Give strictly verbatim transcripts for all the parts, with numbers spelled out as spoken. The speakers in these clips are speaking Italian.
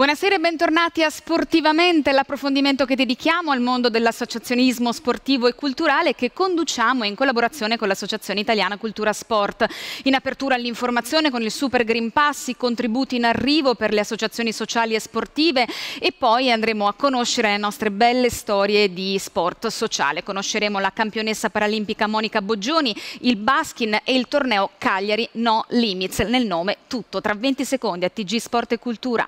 Buonasera e bentornati a Sportivamente, l'approfondimento che dedichiamo al mondo dell'associazionismo sportivo e culturale che conduciamo in collaborazione con l'Associazione Italiana Cultura Sport. In apertura all'informazione con il Super Green Pass, i contributi in arrivo per le associazioni sociali e sportive e poi andremo a conoscere le nostre belle storie di sport sociale. Conosceremo la campionessa paralimpica Monica Boggioni, il Baskin e il torneo Cagliari No Limits. Nel nome tutto tra venti secondi a T G Sport e Cultura.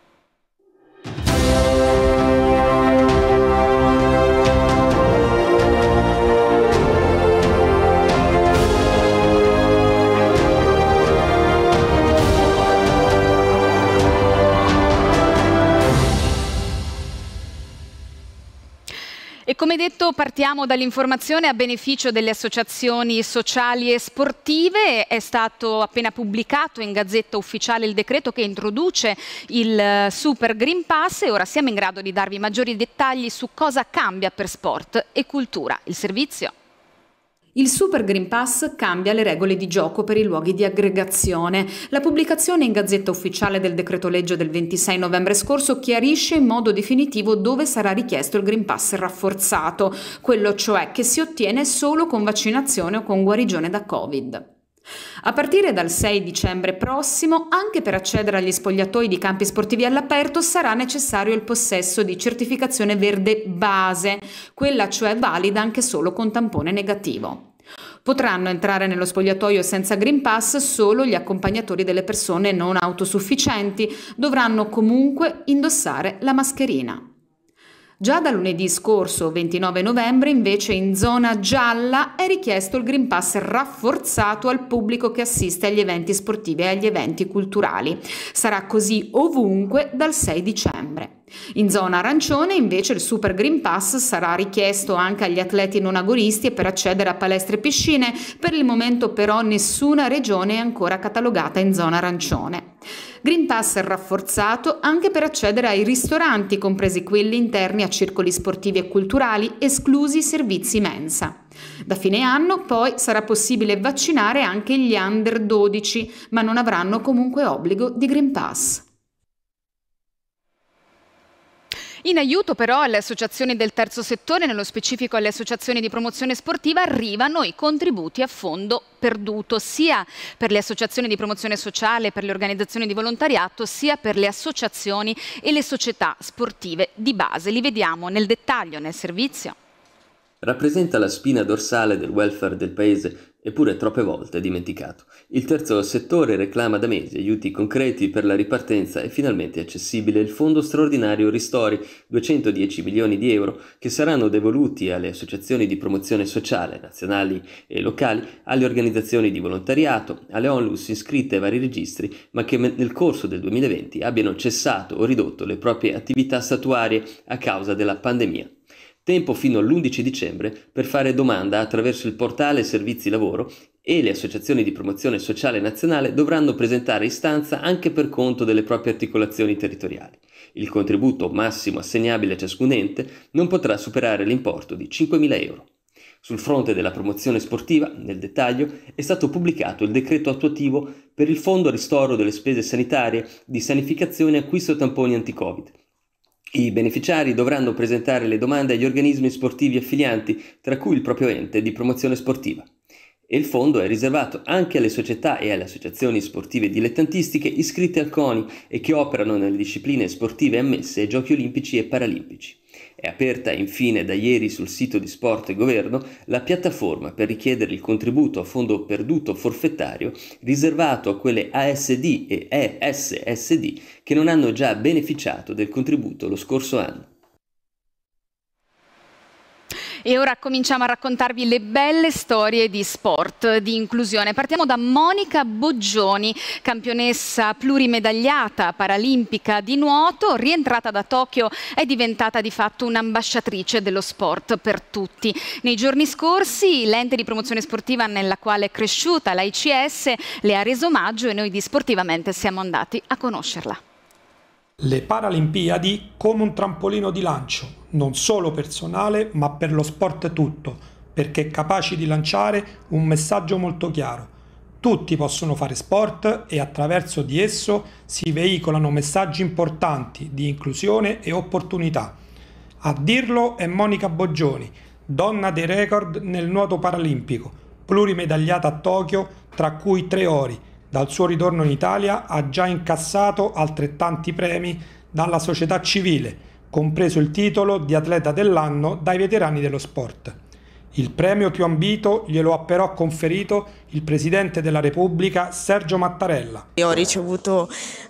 E come detto partiamo dall'informazione a beneficio delle associazioni sociali e sportive. È stato appena pubblicato in Gazzetta Ufficiale il decreto che introduce il Super Green Pass e ora siamo in grado di darvi maggiori dettagli su cosa cambia per sport e cultura. Il servizio. Il Super Green Pass cambia le regole di gioco per i luoghi di aggregazione. La pubblicazione in Gazzetta Ufficiale del decreto legge del ventisei novembre scorso chiarisce in modo definitivo dove sarà richiesto il Green Pass rafforzato, quello cioè che si ottiene solo con vaccinazione o con guarigione da Covid. A partire dal sei dicembre prossimo, anche per accedere agli spogliatoi di campi sportivi all'aperto sarà necessario il possesso di certificazione verde base, quella cioè valida anche solo con tampone negativo. Potranno entrare nello spogliatoio senza Green Pass solo gli accompagnatori delle persone non autosufficienti, dovranno comunque indossare la mascherina. Già da lunedì scorso, ventinove novembre, invece in zona gialla è richiesto il Green Pass rafforzato al pubblico che assiste agli eventi sportivi e agli eventi culturali. Sarà così ovunque dal sei dicembre. In zona arancione invece il Super Green Pass sarà richiesto anche agli atleti non agonisti e per accedere a palestre e piscine. Per il momento però nessuna regione è ancora catalogata in zona arancione. Green Pass rafforzato anche per accedere ai ristoranti, compresi quelli interni a circoli sportivi e culturali, esclusi i servizi mensa. Da fine anno poi sarà possibile vaccinare anche gli under dodici, ma non avranno comunque obbligo di Green Pass. In aiuto però alle associazioni del terzo settore, nello specifico alle associazioni di promozione sportiva, arrivano i contributi a fondo perduto, sia per le associazioni di promozione sociale, per le organizzazioni di volontariato, sia per le associazioni e le società sportive di base. Li vediamo nel dettaglio nel servizio. Rappresenta la spina dorsale del welfare del paese, eppure troppe volte dimenticato. Il terzo settore reclama da mesi aiuti concreti per la ripartenza e finalmente accessibile il Fondo straordinario Ristori, duecentodieci milioni di euro, che saranno devoluti alle associazioni di promozione sociale, nazionali e locali, alle organizzazioni di volontariato, alle onlus iscritte ai vari registri, ma che nel corso del duemilaventi abbiano cessato o ridotto le proprie attività statuarie a causa della pandemia. Tempo fino all'undici dicembre per fare domanda attraverso il portale Servizi Lavoro e le associazioni di promozione sociale nazionale dovranno presentare istanza anche per conto delle proprie articolazioni territoriali. Il contributo massimo assegnabile a ciascun ente non potrà superare l'importo di cinquemila euro. Sul fronte della promozione sportiva, nel dettaglio, è stato pubblicato il decreto attuativo per il Fondo Ristoro delle spese sanitarie di sanificazione e acquisto tamponi anti-Covid. I beneficiari dovranno presentare le domande agli organismi sportivi affilianti, tra cui il proprio ente di promozione sportiva. E il fondo è riservato anche alle società e alle associazioni sportive dilettantistiche iscritte al CONI e che operano nelle discipline sportive ammesse ai Giochi Olimpici e Paralimpici. È aperta infine da ieri sul sito di Sport e Governo la piattaforma per richiedere il contributo a fondo perduto forfettario riservato a quelle A S D e E S S D che non hanno già beneficiato del contributo lo scorso anno. E ora cominciamo a raccontarvi le belle storie di sport, di inclusione. Partiamo da Monica Boggioni, campionessa plurimedagliata paralimpica di nuoto, rientrata da Tokyo è diventata di fatto un'ambasciatrice dello sport per tutti. Nei giorni scorsi l'ente di promozione sportiva nella quale è cresciuta, la I C S, le ha reso omaggio e noi di Sportivamente siamo andati a conoscerla. Le Paralimpiadi come un trampolino di lancio, non solo personale ma per lo sport tutto, perché capaci di lanciare un messaggio molto chiaro. Tutti possono fare sport e attraverso di esso si veicolano messaggi importanti di inclusione e opportunità. A dirlo è Monica Boggioni, donna dei record nel nuoto paralimpico, plurimedagliata a Tokyo, tra cui tre ori. Dal suo ritorno in Italia ha già incassato altrettanti premi dalla società civile, compreso il titolo di atleta dell'anno dai veterani dello sport. Il premio più ambito glielo ha però conferito il Presidente della Repubblica Sergio Mattarella. Io ho ricevuto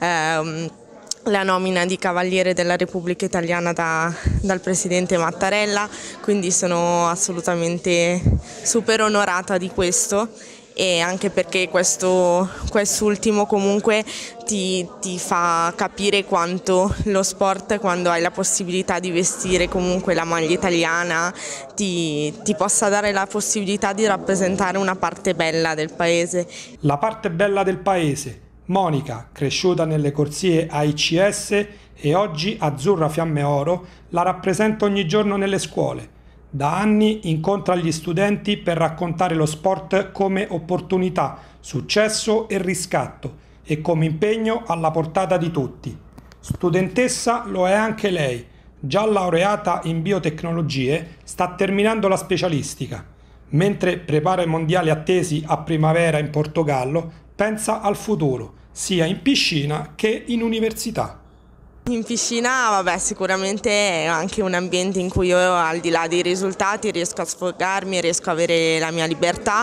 ehm, la nomina di Cavaliere della Repubblica Italiana da, dal Presidente Mattarella, quindi sono assolutamente super onorata di questo, e anche perché questo quest'ultimo comunque ti, ti fa capire quanto lo sport, quando hai la possibilità di vestire comunque la maglia italiana, ti, ti possa dare la possibilità di rappresentare una parte bella del paese. La parte bella del paese. Monica, cresciuta nelle corsie A I C S e oggi azzurra fiamme oro, la rappresenta ogni giorno nelle scuole. Da anni incontra gli studenti per raccontare lo sport come opportunità, successo e riscatto e come impegno alla portata di tutti. Studentessa lo è anche lei, già laureata in biotecnologie, sta terminando la specialistica. Mentre prepara i mondiali attesi a primavera in Portogallo, pensa al futuro, sia in piscina che in università. In piscina, vabbè, sicuramente è anche un ambiente in cui io, al di là dei risultati, riesco a sfogarmi, riesco a avere la mia libertà,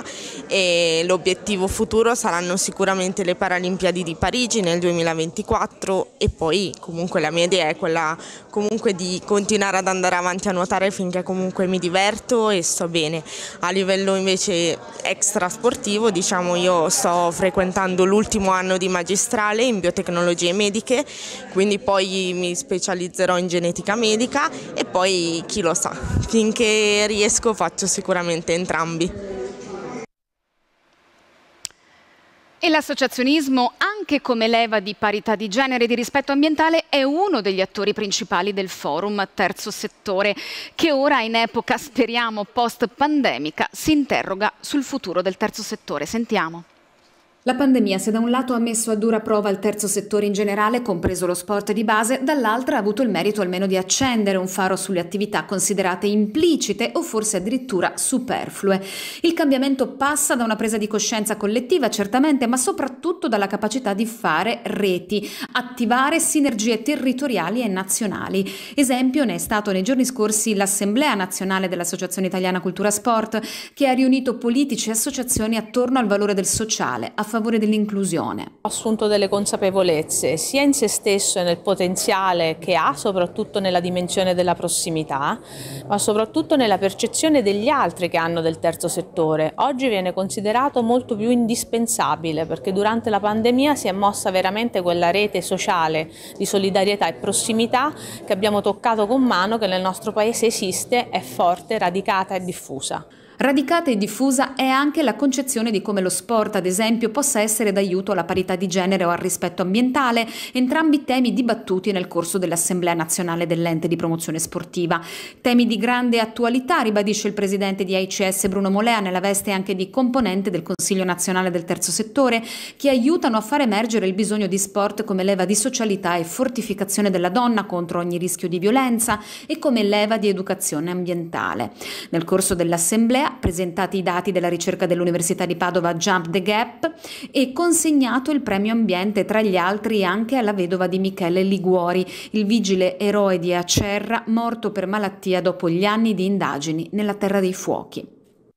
e l'obiettivo futuro saranno sicuramente le Paralimpiadi di Parigi nel duemilaventiquattro, e poi comunque la mia idea è quella comunque di continuare ad andare avanti a nuotare finché comunque mi diverto e sto bene. A livello invece extra sportivo, diciamo, io sto frequentando l'ultimo anno di magistrale in biotecnologie mediche, quindi poi mi specializzerò in genetica medica e poi chi lo sa, finché riesco faccio sicuramente entrambi. E l'associazionismo, anche come leva di parità di genere e di rispetto ambientale, è uno degli attori principali del forum Terzo Settore, che ora, in epoca, speriamo, post-pandemica, si interroga sul futuro del terzo settore. Sentiamo. La pandemia, se da un lato ha messo a dura prova il terzo settore in generale, compreso lo sport di base, dall'altra ha avuto il merito almeno di accendere un faro sulle attività considerate implicite o forse addirittura superflue. Il cambiamento passa da una presa di coscienza collettiva, certamente, ma soprattutto dalla capacità di fare reti, attivare sinergie territoriali e nazionali. Esempio ne è stato nei giorni scorsi l'Assemblea Nazionale dell'Associazione Italiana Cultura Sport, che ha riunito politici e associazioni attorno al valore del sociale, a favore favore dell'inclusione. Ho assunto delle consapevolezze sia in se stesso e nel potenziale che ha, soprattutto nella dimensione della prossimità, ma soprattutto nella percezione degli altri che hanno del terzo settore. Oggi viene considerato molto più indispensabile, perché durante la pandemia si è mossa veramente quella rete sociale di solidarietà e prossimità che abbiamo toccato con mano, che nel nostro paese esiste, è forte, radicata e diffusa. Radicata e diffusa è anche la concezione di come lo sport, ad esempio, possa essere d'aiuto alla parità di genere o al rispetto ambientale, entrambi temi dibattuti nel corso dell'Assemblea Nazionale dell'Ente di Promozione Sportiva. Temi di grande attualità, ribadisce il presidente di A I C S Bruno Molea, nella veste anche di componente del Consiglio Nazionale del Terzo Settore, che aiutano a far emergere il bisogno di sport come leva di socialità e fortificazione della donna contro ogni rischio di violenza e come leva di educazione ambientale. Nel corso dell'Assemblea presentati i dati della ricerca dell'Università di Padova Jump the Gap e consegnato il premio ambiente, tra gli altri anche alla vedova di Michele Liguori, il vigile eroe di Acerra, morto per malattia dopo gli anni di indagini nella Terra dei Fuochi.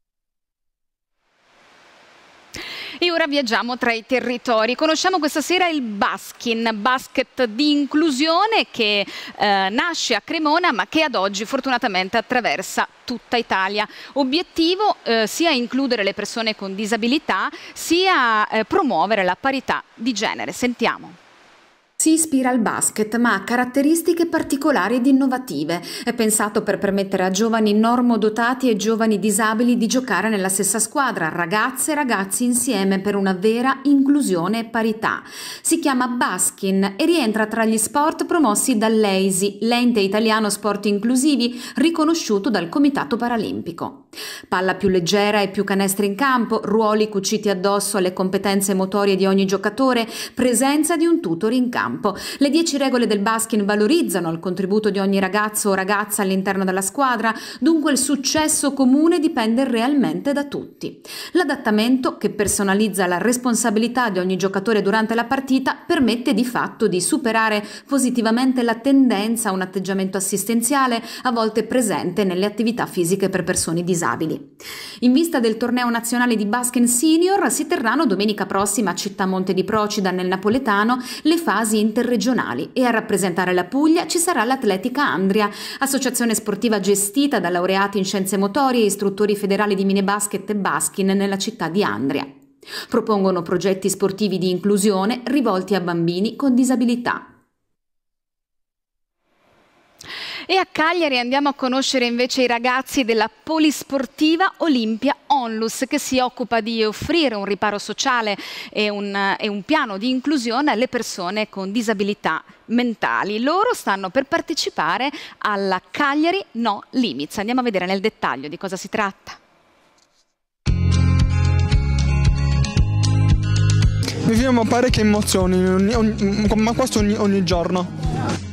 E ora viaggiamo tra i territori. Conosciamo questa sera il Baskin, basket di inclusione che eh, nasce a Cremona ma che ad oggi fortunatamente attraversa tutta Italia. Obiettivo eh, sia includere le persone con disabilità sia eh, promuovere la parità di genere. Sentiamo. Si ispira al basket, ma ha caratteristiche particolari ed innovative. È pensato per permettere a giovani normodotati e giovani disabili di giocare nella stessa squadra, ragazze e ragazzi insieme per una vera inclusione e parità. Si chiama Baskin e rientra tra gli sport promossi dall'E I S I, l'ente italiano sport inclusivi riconosciuto dal Comitato Paralimpico. Palla più leggera e più canestri in campo, ruoli cuciti addosso alle competenze motorie di ogni giocatore, presenza di un tutor in campo. Le dieci regole del basket valorizzano il contributo di ogni ragazzo o ragazza all'interno della squadra, dunque il successo comune dipende realmente da tutti. L'adattamento, che personalizza la responsabilità di ogni giocatore durante la partita, permette di fatto di superare positivamente la tendenza a un atteggiamento assistenziale a volte presente nelle attività fisiche per persone disabili. In vista del torneo nazionale di basket senior si terranno domenica prossima a Città Monte di Procida nel Napoletano le fasi interregionali e a rappresentare la Puglia ci sarà l'Atletica Andria, associazione sportiva gestita da laureati in scienze motorie e istruttori federali di minibasket e baskin nella città di Andria. Propongono progetti sportivi di inclusione rivolti a bambini con disabilità. E a Cagliari andiamo a conoscere invece i ragazzi della Polisportiva Olimpia Onlus, che si occupa di offrire un riparo sociale e un, e un piano di inclusione alle persone con disabilità mentali. Loro stanno per partecipare alla Cagliari No Limits. Andiamo a vedere nel dettaglio di cosa si tratta. Viviamo parecchie emozioni, ogni, ogni, ma questo ogni, ogni giorno.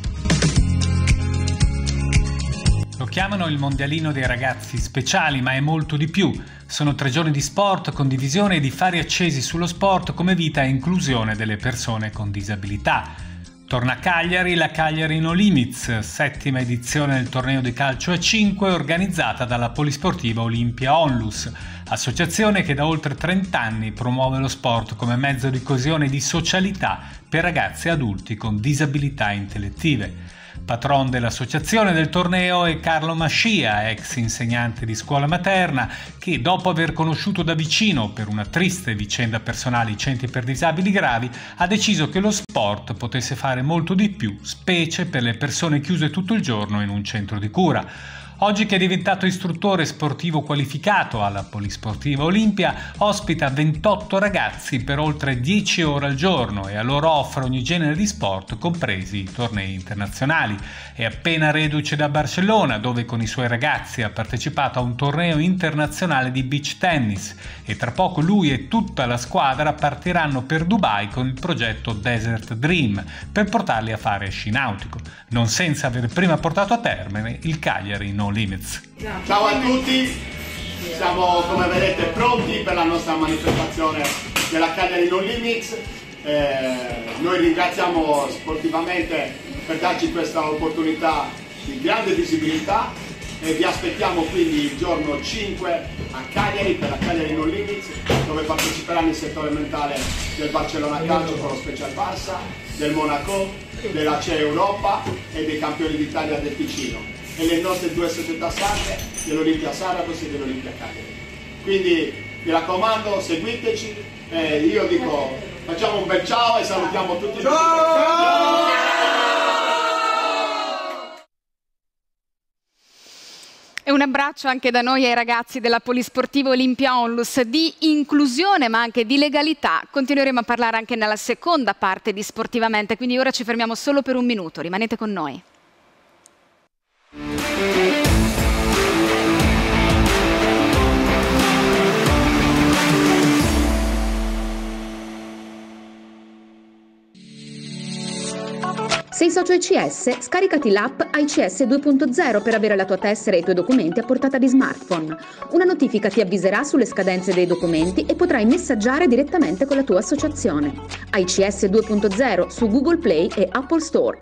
Lo chiamano il mondialino dei ragazzi speciali, ma è molto di più. Sono tre giorni di sport, condivisione e di fari accesi sullo sport come vita e inclusione delle persone con disabilità. Torna a Cagliari la Cagliari No Limits, settima edizione del torneo di calcio a cinque organizzata dalla Polisportiva Olimpia Onlus, associazione che da oltre trenta anni promuove lo sport come mezzo di coesione e di socialità per ragazzi e adulti con disabilità intellettive. Patron dell'associazione del torneo è Carlo Mascia, ex insegnante di scuola materna, che dopo aver conosciuto da vicino per una triste vicenda personale i centri per disabili gravi, ha deciso che lo sport potesse fare molto di più, specie per le persone chiuse tutto il giorno in un centro di cura. Oggi che è diventato istruttore sportivo qualificato alla Polisportiva Olimpia, ospita ventotto ragazzi per oltre dieci ore al giorno e a loro offre ogni genere di sport, compresi i tornei internazionali. È appena reduce da Barcellona, dove con i suoi ragazzi ha partecipato a un torneo internazionale di beach tennis e tra poco lui e tutta la squadra partiranno per Dubai con il progetto Desert Dream per portarli a fare sci nautico, non senza aver prima portato a termine il Cagliari No Limits. Ciao a tutti, siamo come vedete pronti per la nostra manifestazione della Cagliari No Limits. Eh, noi ringraziamo sportivamente per darci questa opportunità di grande visibilità e vi aspettiamo quindi il giorno cinque a Cagliari per la Cagliari No Limits, dove parteciperanno il settore mentale del Barcellona Calcio con lo Special Barça, del Monaco, della C E Europa e dei campioni d'Italia del Ticino, e le nostre due società sarde, dell'Olimpia Sarabos e dell'Olimpia Cagliari. Quindi mi raccomando, seguiteci, e io dico facciamo un bel ciao e salutiamo tutti. Ciao! E un abbraccio anche da noi ai ragazzi della Polisportiva Olimpia Onlus. Di inclusione ma anche di legalità continueremo a parlare anche nella seconda parte di Sportivamente, quindi ora ci fermiamo solo per un minuto, rimanete con noi. Sei socio I C S? Scaricati l'app I C S due punto zero per avere la tua tessera e i tuoi documenti a portata di smartphone. Una notifica ti avviserà sulle scadenze dei documenti e potrai messaggiare direttamente con la tua associazione. I C S due punto zero su Google Play e Apple Store.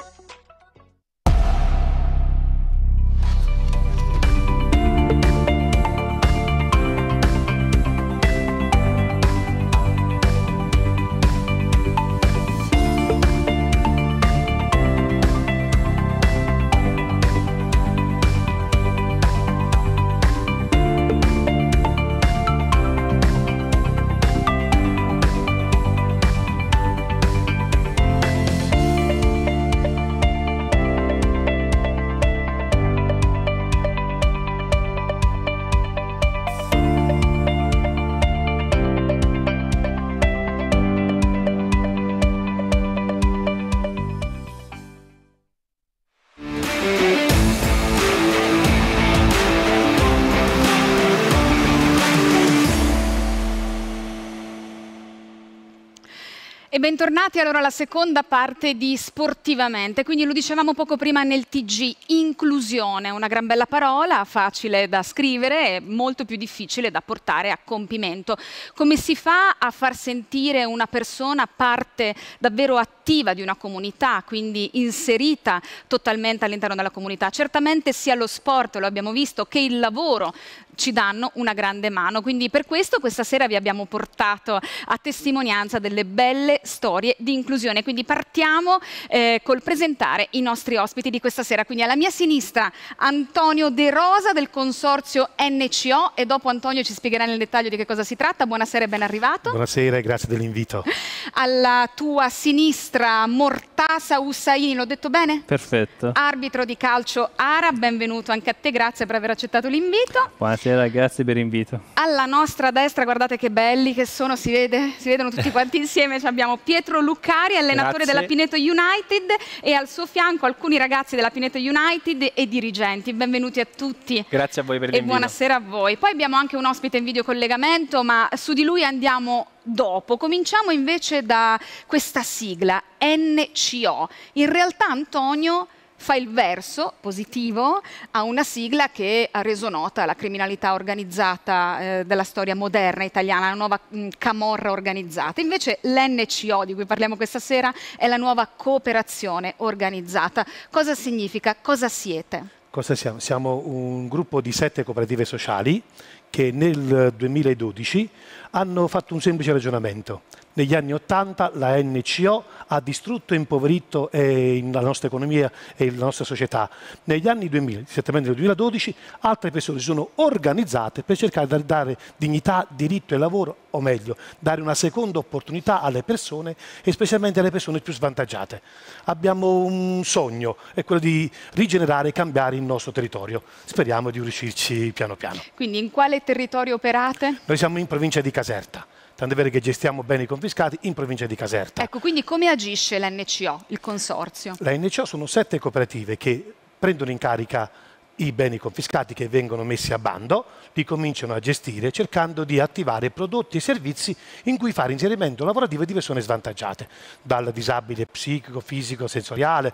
E bentornati allora alla seconda parte di Sportivamente, quindi lo dicevamo poco prima nel T G, inclusione, una gran bella parola, facile da scrivere e molto più difficile da portare a compimento. Come si fa a far sentire una persona parte davvero attiva di una comunità, quindi inserita totalmente all'interno della comunità? Certamente sia lo sport, lo abbiamo visto, che il lavoro ci danno una grande mano, quindi per questo questa sera vi abbiamo portato a testimonianza delle belle storie di inclusione. Quindi partiamo eh, col presentare i nostri ospiti di questa sera. Quindi alla mia sinistra Antonio De Rosa del consorzio N C O, e dopo Antonio ci spiegherà nel dettaglio di che cosa si tratta. Buonasera e ben arrivato. Buonasera e grazie dell'invito. Alla tua sinistra Mortasa Hussaini, l'ho detto bene? Perfetto. Arbitro di calcio ARA, benvenuto anche a te, grazie per aver accettato l'invito. Buonasera, grazie per l'invito. Alla nostra destra, guardate che belli che sono, si vede, si vedono tutti quanti insieme, abbiamo Pietro Luccari, allenatore Grazie. della Pineto United, e al suo fianco alcuni ragazzi della Pineto United e dirigenti. Benvenuti a tutti. Grazie a voi per l'invito. E buonasera a voi. Poi abbiamo anche un ospite in videocollegamento, ma su di lui andiamo dopo. Cominciamo invece da questa sigla, N C O. In realtà Antonio fa il verso positivo a una sigla che ha reso nota la criminalità organizzata eh, della storia moderna italiana, la nuova mh, camorra organizzata. Invece l'N C O di cui parliamo questa sera è la nuova cooperazione organizzata. Cosa significa? Cosa siete? Cosa siamo? Siamo un gruppo di sette cooperative sociali che nel duemiladodici hanno fatto un semplice ragionamento. Negli anni Ottanta la N C O ha distrutto e impoverito eh, la nostra economia e la nostra società. Negli anni duemila, esattamente nel duemiladodici, altre persone si sono organizzate per cercare di dare dignità, diritto e lavoro, o meglio, dare una seconda opportunità alle persone e specialmente alle persone più svantaggiate. Abbiamo un sogno, è quello di rigenerare e cambiare il nostro territorio. Speriamo di riuscirci piano piano. Quindi in quale territorio operate? Noi siamo in provincia di Caserta. Tant'è vero che gestiamo beni confiscati in provincia di Caserta. Ecco, quindi come agisce l'N C O, il consorzio? La N C O sono sette cooperative che prendono in carica i beni confiscati che vengono messi a bando, li cominciano a gestire cercando di attivare prodotti e servizi in cui fare inserimento lavorativo di persone svantaggiate, dal disabile psichico, fisico, sensoriale,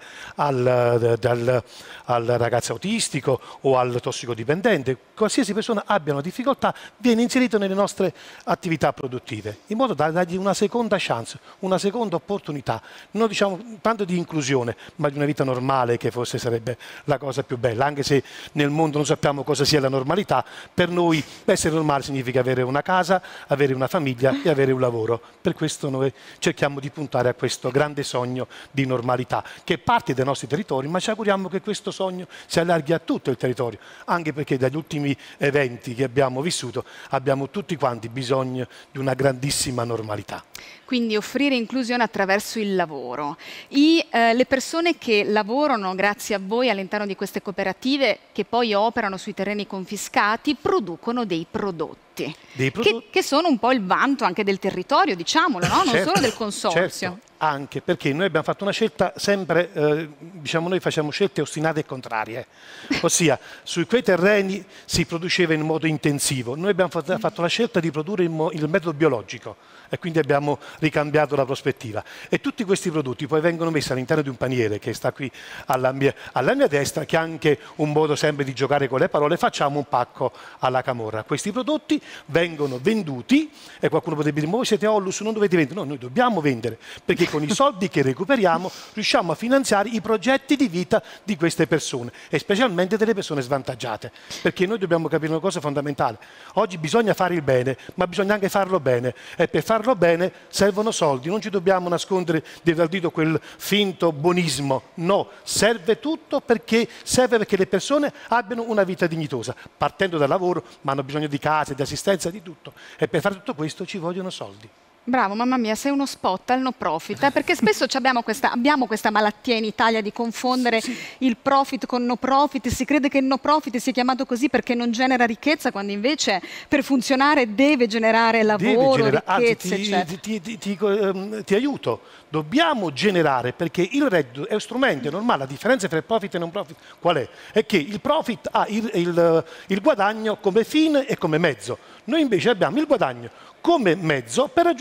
al, dal, al ragazzo autistico o al tossicodipendente. Qualsiasi persona abbia una difficoltà viene inserito nelle nostre attività produttive, in modo da dargli una seconda chance, una seconda opportunità. Non diciamo tanto di inclusione, ma di una vita normale, che forse sarebbe la cosa più bella, anche se nel mondo non sappiamo cosa sia la normalità. Per noi essere normale significa avere una casa, avere una famiglia e avere un lavoro. Per questo noi cerchiamo di puntare a questo grande sogno di normalità che parte dai nostri territori, ma ci auguriamo che questo sogno si allarghi a tutto il territorio, anche perché dagli ultimi eventi che abbiamo vissuto abbiamo tutti quanti bisogno di una grandissima normalità. Quindi offrire inclusione attraverso il lavoro. I, eh, le persone che lavorano grazie a voi all'interno di queste cooperative, che poi operano sui terreni confiscati, producono dei prodotti, dei prodotti... Che, che sono un po' il vanto anche del territorio, diciamolo, no? Non certo, solo del consorzio. Certo. Anche perché noi abbiamo fatto una scelta sempre, eh, diciamo noi facciamo scelte ostinate e contrarie, ossia su quei terreni si produceva in modo intensivo, noi abbiamo fatto, fatto la scelta di produrre il, mo, il metodo biologico e quindi abbiamo ricambiato la prospettiva e tutti questi prodotti poi vengono messi all'interno di un paniere che sta qui alla mia, alla mia destra, che è anche un modo sempre di giocare con le parole. Facciamo un pacco alla camorra, questi prodotti vengono venduti e qualcuno potrebbe dire: ma voi siete Ollus, non dovete vendere. No, noi dobbiamo vendere, perché con i soldi che recuperiamo riusciamo a finanziare i progetti di vita di queste persone e specialmente delle persone svantaggiate, perché noi dobbiamo capire una cosa fondamentale: oggi bisogna fare il bene, ma bisogna anche farlo bene, e per farlo bene servono soldi. Non ci dobbiamo nascondere dietro al dito quel finto buonismo, no, serve tutto, perché serve perché le persone abbiano una vita dignitosa, partendo dal lavoro, ma hanno bisogno di case, di assistenza, di tutto, e per fare tutto questo ci vogliono soldi. Bravo, mamma mia, sei uno spot al no profit, eh? Perché spesso abbiamo questa, abbiamo questa malattia in Italia di confondere sì. il profit con no profit. Si crede che il no profit sia chiamato così perché non genera ricchezza, quando invece per funzionare deve generare lavoro, deve generare, ricchezze, anzi, ti, eccetera. Ti, ti, ti, ti, ti aiuto, dobbiamo generare, perché il reddito è un strumento, è normale. La differenza tra il profit e non profit qual è? È che il profit ha il, il, il guadagno come fine e come mezzo. Noi invece abbiamo il guadagno come mezzo per raggiungere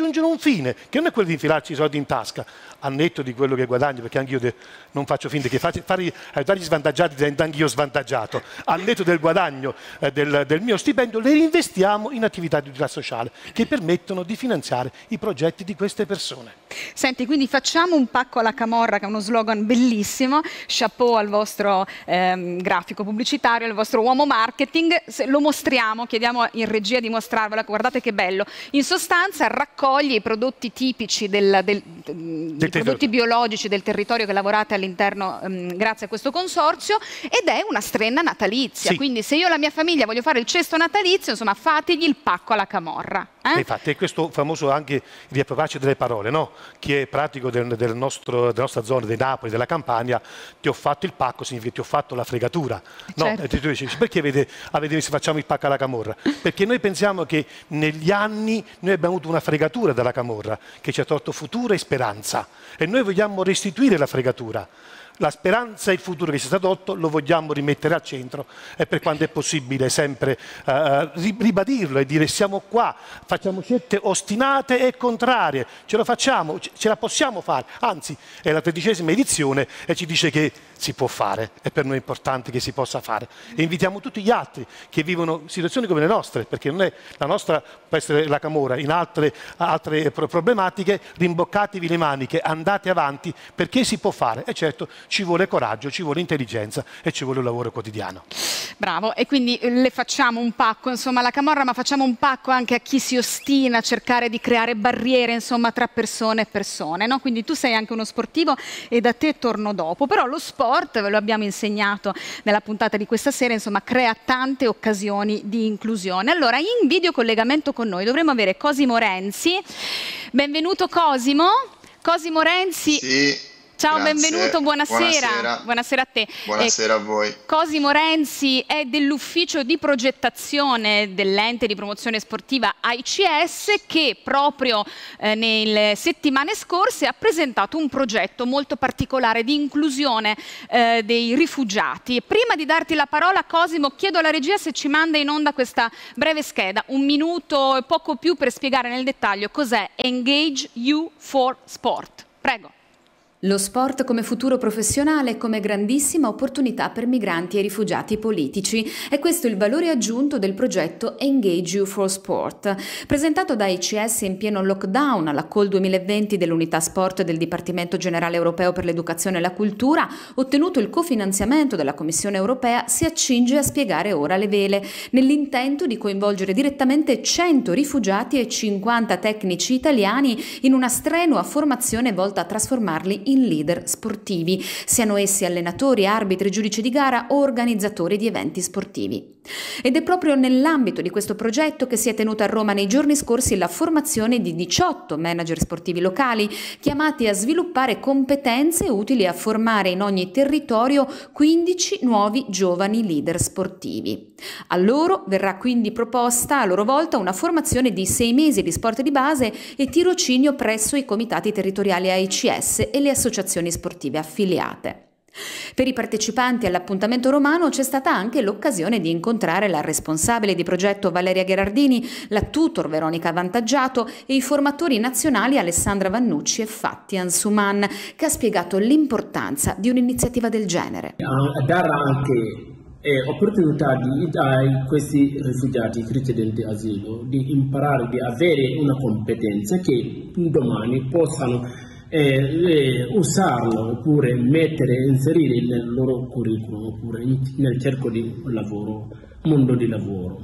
raggiungere un fine, che non è quello di infilarci i soldi in tasca, a netto di quello che guadagno, perché anch'io non faccio finta che faccio, fare, aiutare gli svantaggiati diventa anch'io svantaggiato, a netto del guadagno eh, del, del mio stipendio, le reinvestiamo in attività di utilità sociale che permettono di finanziare i progetti di queste persone. Senti, quindi facciamo un pacco alla camorra, che è uno slogan bellissimo, chapeau al vostro ehm, grafico pubblicitario, al vostro uomo marketing, se lo mostriamo, chiediamo in regia di mostrarvelo, guardate che bello. In sostanza raccoglie i prodotti tipici, del, del, del i prodotti biologici del territorio che lavorate all'interno ehm, grazie a questo consorzio, ed è una strenna natalizia, sì. Quindi se io e la mia famiglia voglio fare il cesto natalizio, insomma fategli il pacco alla camorra. Eh? Infatti è questo famoso anche riapprovarci delle parole, no? Chi è pratico del, del nostro, della nostra zona, di Napoli, della Campania, ti ho fatto il pacco, significa ti ho fatto la fregatura. No? Certo. E tu dici, perché avete, avete visto facciamo il pacco alla camorra? Perché noi pensiamo che negli anni noi abbiamo avuto una fregatura dalla camorra, che ci ha tolto futuro e speranza, e noi vogliamo restituire la fregatura. La speranza e il futuro che ci è stato tolto lo vogliamo rimettere al centro, e per quanto è possibile sempre uh, ribadirlo e dire siamo qua, facciamo scelte ostinate e contrarie, ce lo facciamo, ce la possiamo fare, anzi è la tredicesima edizione e ci dice che si può fare, è per noi importante che si possa fare, e invitiamo tutti gli altri che vivono situazioni come le nostre, perché non è la nostra, può essere la camorra, in altre, altre problematiche, rimboccatevi le maniche, andate avanti, perché si può fare, e certo ci vuole coraggio, ci vuole intelligenza e ci vuole un lavoro quotidiano. Bravo, e quindi le facciamo un pacco, insomma, alla camorra, ma facciamo un pacco anche a chi si ostina a cercare di creare barriere, insomma, tra persone e persone, no? Quindi tu sei anche uno sportivo e da te torno dopo, però lo sport, ve lo abbiamo insegnato nella puntata di questa sera, insomma, crea tante occasioni di inclusione. Allora, in video collegamento con noi dovremmo avere Cosimo Renzi. Benvenuto Cosimo. Cosimo Renzi. Sì. Ciao, grazie. Benvenuto, buonasera. Buonasera. Buonasera a te. Buonasera eh, a voi. Cosimo Renzi è dell'ufficio di progettazione dell'ente di promozione sportiva A I C S, che proprio eh, nelle settimane scorse ha presentato un progetto molto particolare di inclusione eh, dei rifugiati. Prima di darti la parola, Cosimo, chiedo alla regia se ci manda in onda questa breve scheda, un minuto e poco più, per spiegare nel dettaglio cos'è Engage You for Sport. Prego. Lo sport come futuro professionale e come grandissima opportunità per migranti e rifugiati politici. È questo il valore aggiunto del progetto Engage You for Sport. Presentato da I C S in pieno lockdown alla Call duemilaventi dell'Unità Sport del Dipartimento Generale Europeo per l'Educazione e la Cultura, ottenuto il cofinanziamento della Commissione Europea, si accinge a spiegare ora le vele, nell'intento di coinvolgere direttamente cento rifugiati e cinquanta tecnici italiani in una strenua formazione volta a trasformarli in leader sportivi, siano essi allenatori, arbitri, giudici di gara o organizzatori di eventi sportivi. Ed è proprio nell'ambito di questo progetto che si è tenuta a Roma nei giorni scorsi la formazione di diciotto manager sportivi locali, chiamati a sviluppare competenze utili a formare in ogni territorio quindici nuovi giovani leader sportivi. A loro verrà quindi proposta a loro volta una formazione di sei mesi di sport di base e tirocinio presso i comitati territoriali A I C S e le associazioni sportive affiliate. Per i partecipanti all'appuntamento romano c'è stata anche l'occasione di incontrare la responsabile di progetto Valeria Gherardini, la tutor Veronica Avantaggiato e i formatori nazionali Alessandra Vannucci e Fatti Ansuman, che ha spiegato l'importanza di un'iniziativa del genere. A dare anche eh, opportunità di, a questi rifugiati richiedenti asilo di imparare, di avere una competenza che domani possano Eh, eh, usarlo oppure mettere, inserire nel loro curriculum oppure in, nel cerco di lavoro, mondo di lavoro.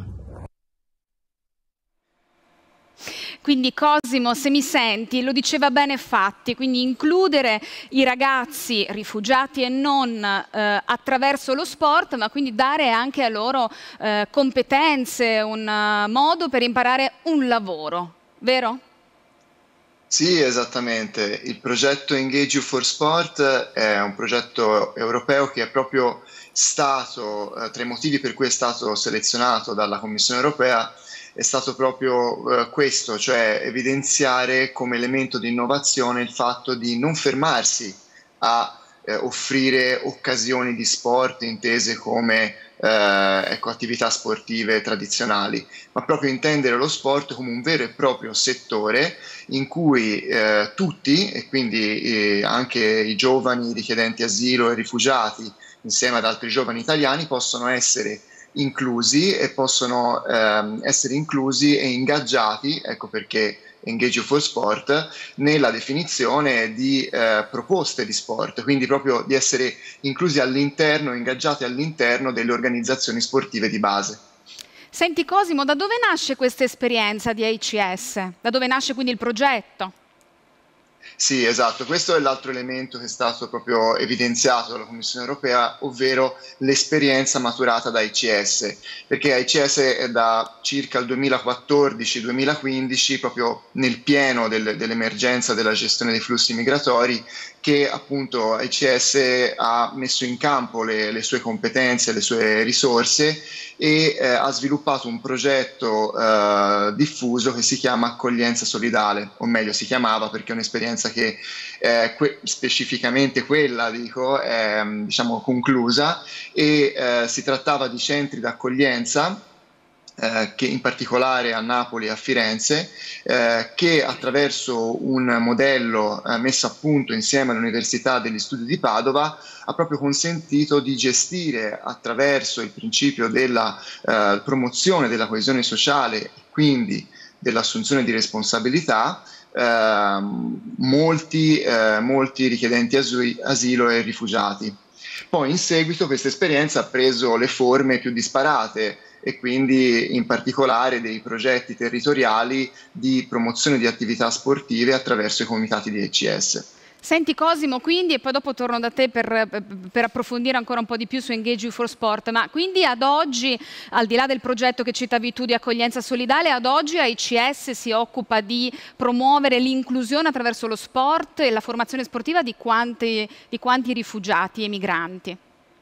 Quindi Cosimo, se mi senti, lo diceva bene Fatti, quindi includere i ragazzi rifugiati e non eh, attraverso lo sport, ma quindi dare anche a loro eh, competenze, un uh, modo per imparare un lavoro, vero? Sì, esattamente. Il progetto Engage You for Sport è un progetto europeo che è proprio stato, eh, tra i motivi per cui è stato selezionato dalla Commissione Europea, è stato proprio eh, questo, cioè evidenziare come elemento di innovazione il fatto di non fermarsi a eh, offrire occasioni di sport intese come eh, ecco, attività sportive tradizionali, ma proprio intendere lo sport come un vero e proprio settore in cui eh, tutti, e quindi eh, anche i giovani richiedenti asilo e rifugiati, insieme ad altri giovani italiani, possono essere inclusi e possono ehm, essere inclusi e ingaggiati, ecco perché Engage You for Sport, nella definizione di eh, proposte di sport, quindi proprio di essere inclusi all'interno, ingaggiati all'interno delle organizzazioni sportive di base. Senti Cosimo, da dove nasce questa esperienza di I C S? Da dove nasce quindi il progetto? Sì, esatto, questo è l'altro elemento che è stato proprio evidenziato dalla Commissione europea, ovvero l'esperienza maturata da I C S, perché I C S è da circa il duemilaquattordici duemilaquindici, proprio nel pieno del, dell'emergenza della gestione dei flussi migratori, che appunto I C S ha messo in campo le, le sue competenze, le sue risorse e eh, ha sviluppato un progetto eh, diffuso che si chiama Accoglienza Solidale, o meglio si chiamava perché è un'esperienza che eh, que- specificamente quella dico, è diciamo conclusa e eh, si trattava di centri d'accoglienza Eh, che in particolare a Napoli e a Firenze, eh, che attraverso un modello eh, messo a punto insieme all'Università degli Studi di Padova ha proprio consentito di gestire attraverso il principio della eh, promozione della coesione sociale e quindi dell'assunzione di responsabilità eh, molti, eh, molti richiedenti asu- asilo e rifugiati. Poi in seguito questa esperienza ha preso le forme più disparate e quindi in particolare dei progetti territoriali di promozione di attività sportive attraverso i comitati di I C S. Senti Cosimo, quindi, e poi dopo torno da te per, per approfondire ancora un po' di più su Engage You for Sport, ma quindi ad oggi, al di là del progetto che citavi tu di accoglienza solidale, ad oggi I C S si occupa di promuovere l'inclusione attraverso lo sport e la formazione sportiva di quanti, di quanti rifugiati e migranti?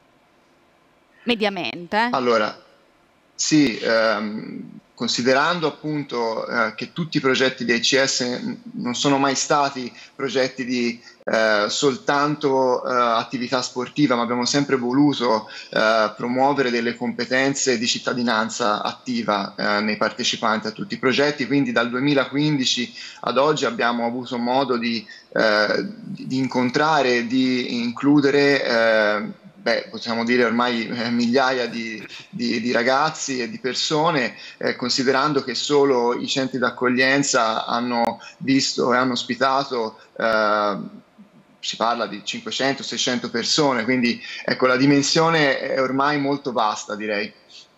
Mediamente. Eh? Allora, sì, ehm, considerando appunto eh, che tutti i progetti di I C S non sono mai stati progetti di eh, soltanto eh, attività sportiva, ma abbiamo sempre voluto eh, promuovere delle competenze di cittadinanza attiva eh, nei partecipanti a tutti i progetti, quindi dal duemilaquindici ad oggi abbiamo avuto modo di, eh, di incontrare, di includere eh, Beh, possiamo dire ormai eh, migliaia di, di, di ragazzi e di persone, eh, considerando che solo i centri d'accoglienza hanno visto e hanno ospitato, eh, si parla di cinquecento seicento persone, quindi ecco, la dimensione è ormai molto vasta, direi.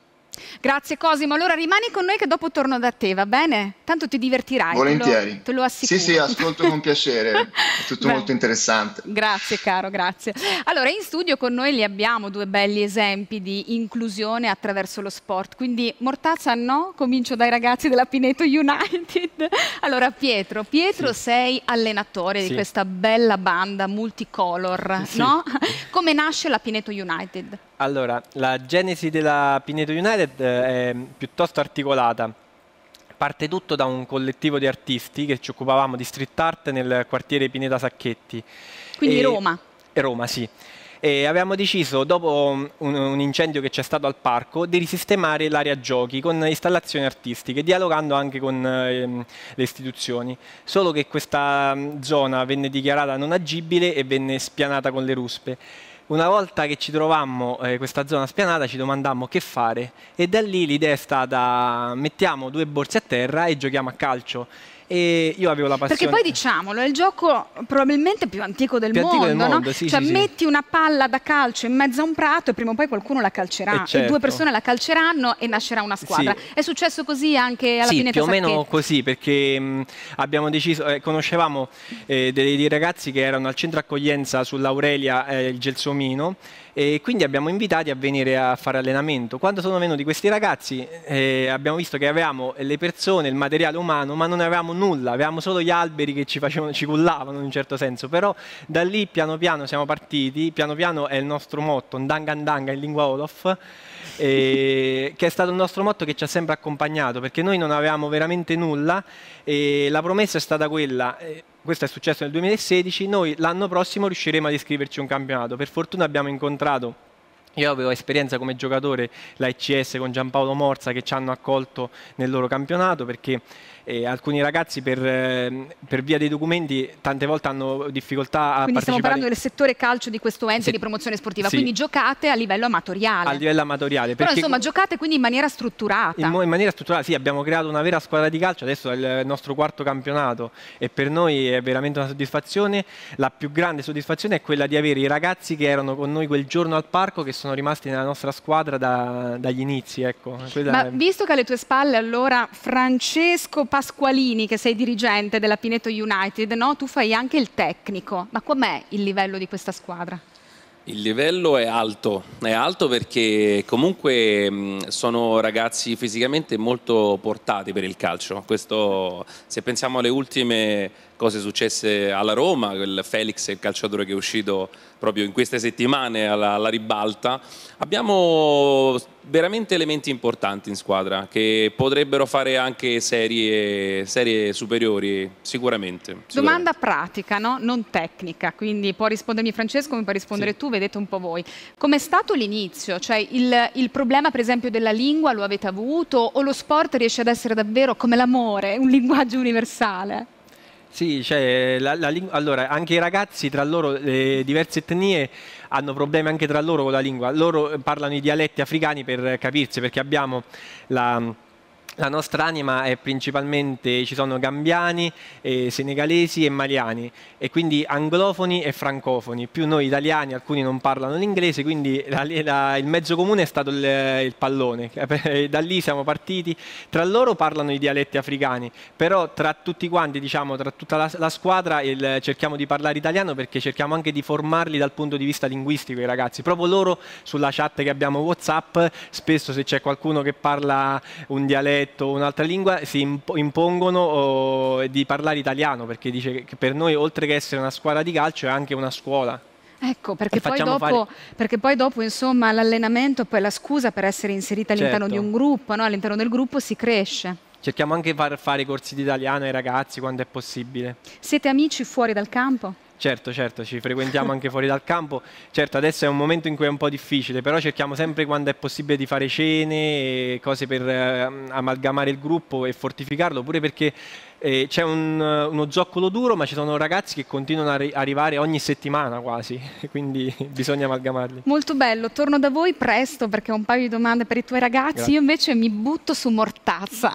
Grazie Cosimo, allora rimani con noi che dopo torno da te, va bene? Tanto ti divertirai. Volentieri. Te lo, te lo assicuro. Sì, sì, ascolto con piacere, è tutto molto interessante. Grazie caro, grazie. Allora, in studio con noi li abbiamo due belli esempi di inclusione attraverso lo sport, quindi Mortazza no? Comincio dai ragazzi della Pineto United. Allora Pietro, Pietro sì. Sei allenatore sì. di questa bella banda multicolor, sì. no? Come nasce la Pineto United? Allora, la genesi della Pineto United è piuttosto articolata. Parte tutto da un collettivo di artisti che ci occupavamo di street art nel quartiere Pineta Sacchetti. Quindi e, Roma? Roma, sì. E avevamo deciso, dopo un, un incendio che c'è stato al parco, di risistemare l'area giochi con installazioni artistiche, dialogando anche con ehm, le istituzioni. Solo che questa zona venne dichiarata non agibile e venne spianata con le ruspe. Una volta che ci trovammo eh, questa zona spianata ci domandammo che fare e da lì l'idea è stata mettiamo due borse a terra e giochiamo a calcio. E io avevo la passione. Perché poi diciamolo, è il gioco probabilmente più antico del più mondo, antico del mondo no? sì, cioè sì, metti sì. una palla da calcio in mezzo a un prato e prima o poi qualcuno la calcerà e, certo. e due persone la calceranno e nascerà una squadra. Sì. È successo così anche alla sì, Pineta più o Sacchetti? meno così, perché mh, abbiamo deciso, eh, conoscevamo eh, dei, dei ragazzi che erano al centro accoglienza sull'Aurelia, eh, il Gelsomino, e quindi abbiamo invitati a venire a fare allenamento. Quando sono venuti questi ragazzi eh, abbiamo visto che avevamo le persone, il materiale umano, ma non avevamo nulla, avevamo solo gli alberi che ci facevano, ci cullavano in un certo senso, però da lì piano piano siamo partiti, piano piano è il nostro motto, Ndanga Ndanga in lingua Wolof, e, che è stato il nostro motto che ci ha sempre accompagnato, perché noi non avevamo veramente nulla e la promessa è stata quella, eh, questo è successo nel duemilasedici, noi l'anno prossimo riusciremo ad iscriverci a un campionato. Per fortuna abbiamo incontrato, io avevo esperienza come giocatore, la I C S con Giampaolo Morza, che ci hanno accolto nel loro campionato, perché eh, alcuni ragazzi per, eh, per via dei documenti tante volte hanno difficoltà a quindi partecipare. stiamo parlando del settore calcio di questo ente Sì. di promozione sportiva, Sì. quindi giocate a livello amatoriale. A livello amatoriale. Però perché insomma giocate quindi in maniera strutturata. In, in maniera strutturale, sì, abbiamo creato una vera squadra di calcio, adesso è il nostro quarto campionato e per noi è veramente una soddisfazione. La più grande soddisfazione è quella di avere i ragazzi che erano con noi quel giorno al parco, che sono rimasti nella nostra squadra da, dagli inizi. Ecco. Ma è... visto che alle tue spalle allora Francesco Pasqualini, che sei dirigente della Pineto United, no? Tu fai anche il tecnico, ma com'è il livello di questa squadra? Il livello è alto, è alto perché comunque mh, sono ragazzi fisicamente molto portati per il calcio. Questo, se pensiamo alle ultime cose successe alla Roma, quel Felix, il calciatore che è uscito proprio in queste settimane alla, alla ribalta, abbiamo veramente elementi importanti in squadra che potrebbero fare anche serie, serie superiori, sicuramente, sicuramente. Domanda pratica, no? Non tecnica, quindi può rispondermi Francesco, mi puoi rispondere Sì. tu, vedete un po' voi. Com'è stato l'inizio? Cioè il, il problema per esempio della lingua lo avete avuto o lo sport riesce ad essere davvero come l'amore, un linguaggio universale? Sì, cioè, la, la lingua, allora, anche i ragazzi tra loro, le diverse etnie, hanno problemi anche tra loro con la lingua. Loro parlano i dialetti africani per capirsi, perché abbiamo la... La nostra anima è principalmente, ci sono gambiani, eh, senegalesi e maliani, e quindi anglofoni e francofoni, più noi italiani, alcuni non parlano l'inglese, quindi la, la, il mezzo comune è stato il, il pallone. Da lì siamo partiti, tra loro parlano i dialetti africani, però tra tutti quanti, diciamo, tra tutta la, la squadra il, cerchiamo di parlare italiano, perché cerchiamo anche di formarli dal punto di vista linguistico i ragazzi. Proprio loro sulla chat che abbiamo WhatsApp, spesso se c'è qualcuno che parla un dialetto un'altra lingua si impongono oh, di parlare italiano, perché dice che per noi oltre che essere una squadra di calcio è anche una scuola. Ecco, perché poi, facciamo dopo, fare... perché poi dopo insomma l'allenamento è poi la scusa per essere inserita all'interno Certo. di un gruppo, no? All'interno del gruppo si cresce. Cerchiamo anche di far fare corsi di italiano ai ragazzi quando è possibile. Siete amici fuori dal campo? Certo, certo, ci frequentiamo anche fuori dal campo. Certo, adesso è un momento in cui è un po' difficile, però cerchiamo sempre quando è possibile di fare cene e cose per eh, amalgamare il gruppo e fortificarlo, pure perché eh, c'è un, uno zoccolo duro, ma ci sono ragazzi che continuano a arrivare ogni settimana quasi, quindi bisogna amalgamarli. Molto bello, torno da voi presto perché ho un paio di domande per i tuoi ragazzi. Grazie. Io invece mi butto su Mortazza.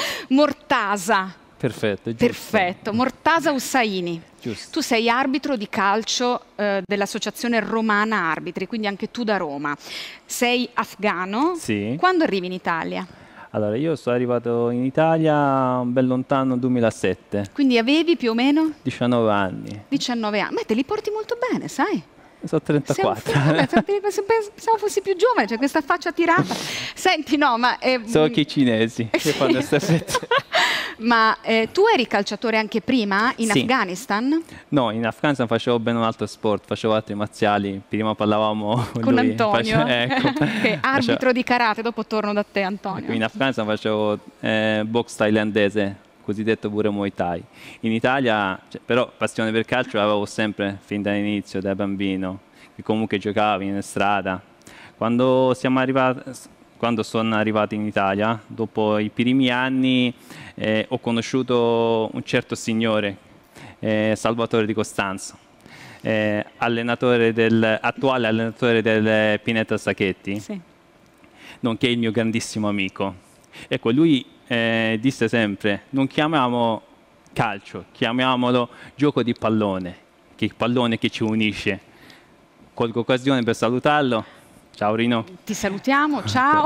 Mortasa. Perfetto, giusto. Perfetto, Mortasa Hussaini. Giusto. Tu sei arbitro di calcio eh, dell'Associazione Romana Arbitri, quindi anche tu da Roma. Sei afghano. Sì. Quando arrivi in Italia? Allora, io sono arrivato in Italia ben lontano duemilasette. Quindi avevi più o meno? diciannove anni. diciannove anni. Ma te li porti molto bene, sai? Sono trentaquattro. Pensavo fossi più giovane, c'è questa faccia tirata. Senti, no, ma... Eh, Sono che i cinesi che sì. fanno staffette. Ma eh, tu eri calciatore anche prima in Sì. Afghanistan? No, in Afghanistan facevo ben un altro sport, facevo arti marziali. Prima parlavamo con, Con lui. Antonio, Face- ecco. che è arbitro Facevo- di karate, dopo torno da te Antonio. In Afghanistan facevo eh, box thailandese, cosiddetto pure Muay Thai. In Italia, cioè, però passione per calcio l'avevo sempre fin dall'inizio, da bambino, che comunque giocavi in strada. Quando siamo arrivati, quando sono arrivato in Italia, dopo i primi anni, eh, ho conosciuto un certo signore, eh, Salvatore Di Costanzo, eh, allenatore del, attuale allenatore del Pineta Sacchetti, Sì. nonché il mio grandissimo amico. Ecco, lui eh, disse sempre, non chiamiamo calcio, chiamiamolo gioco di pallone, che è il pallone che ci unisce. Colgo occasione per salutarlo. Ciao Rino. Ti salutiamo, ciao.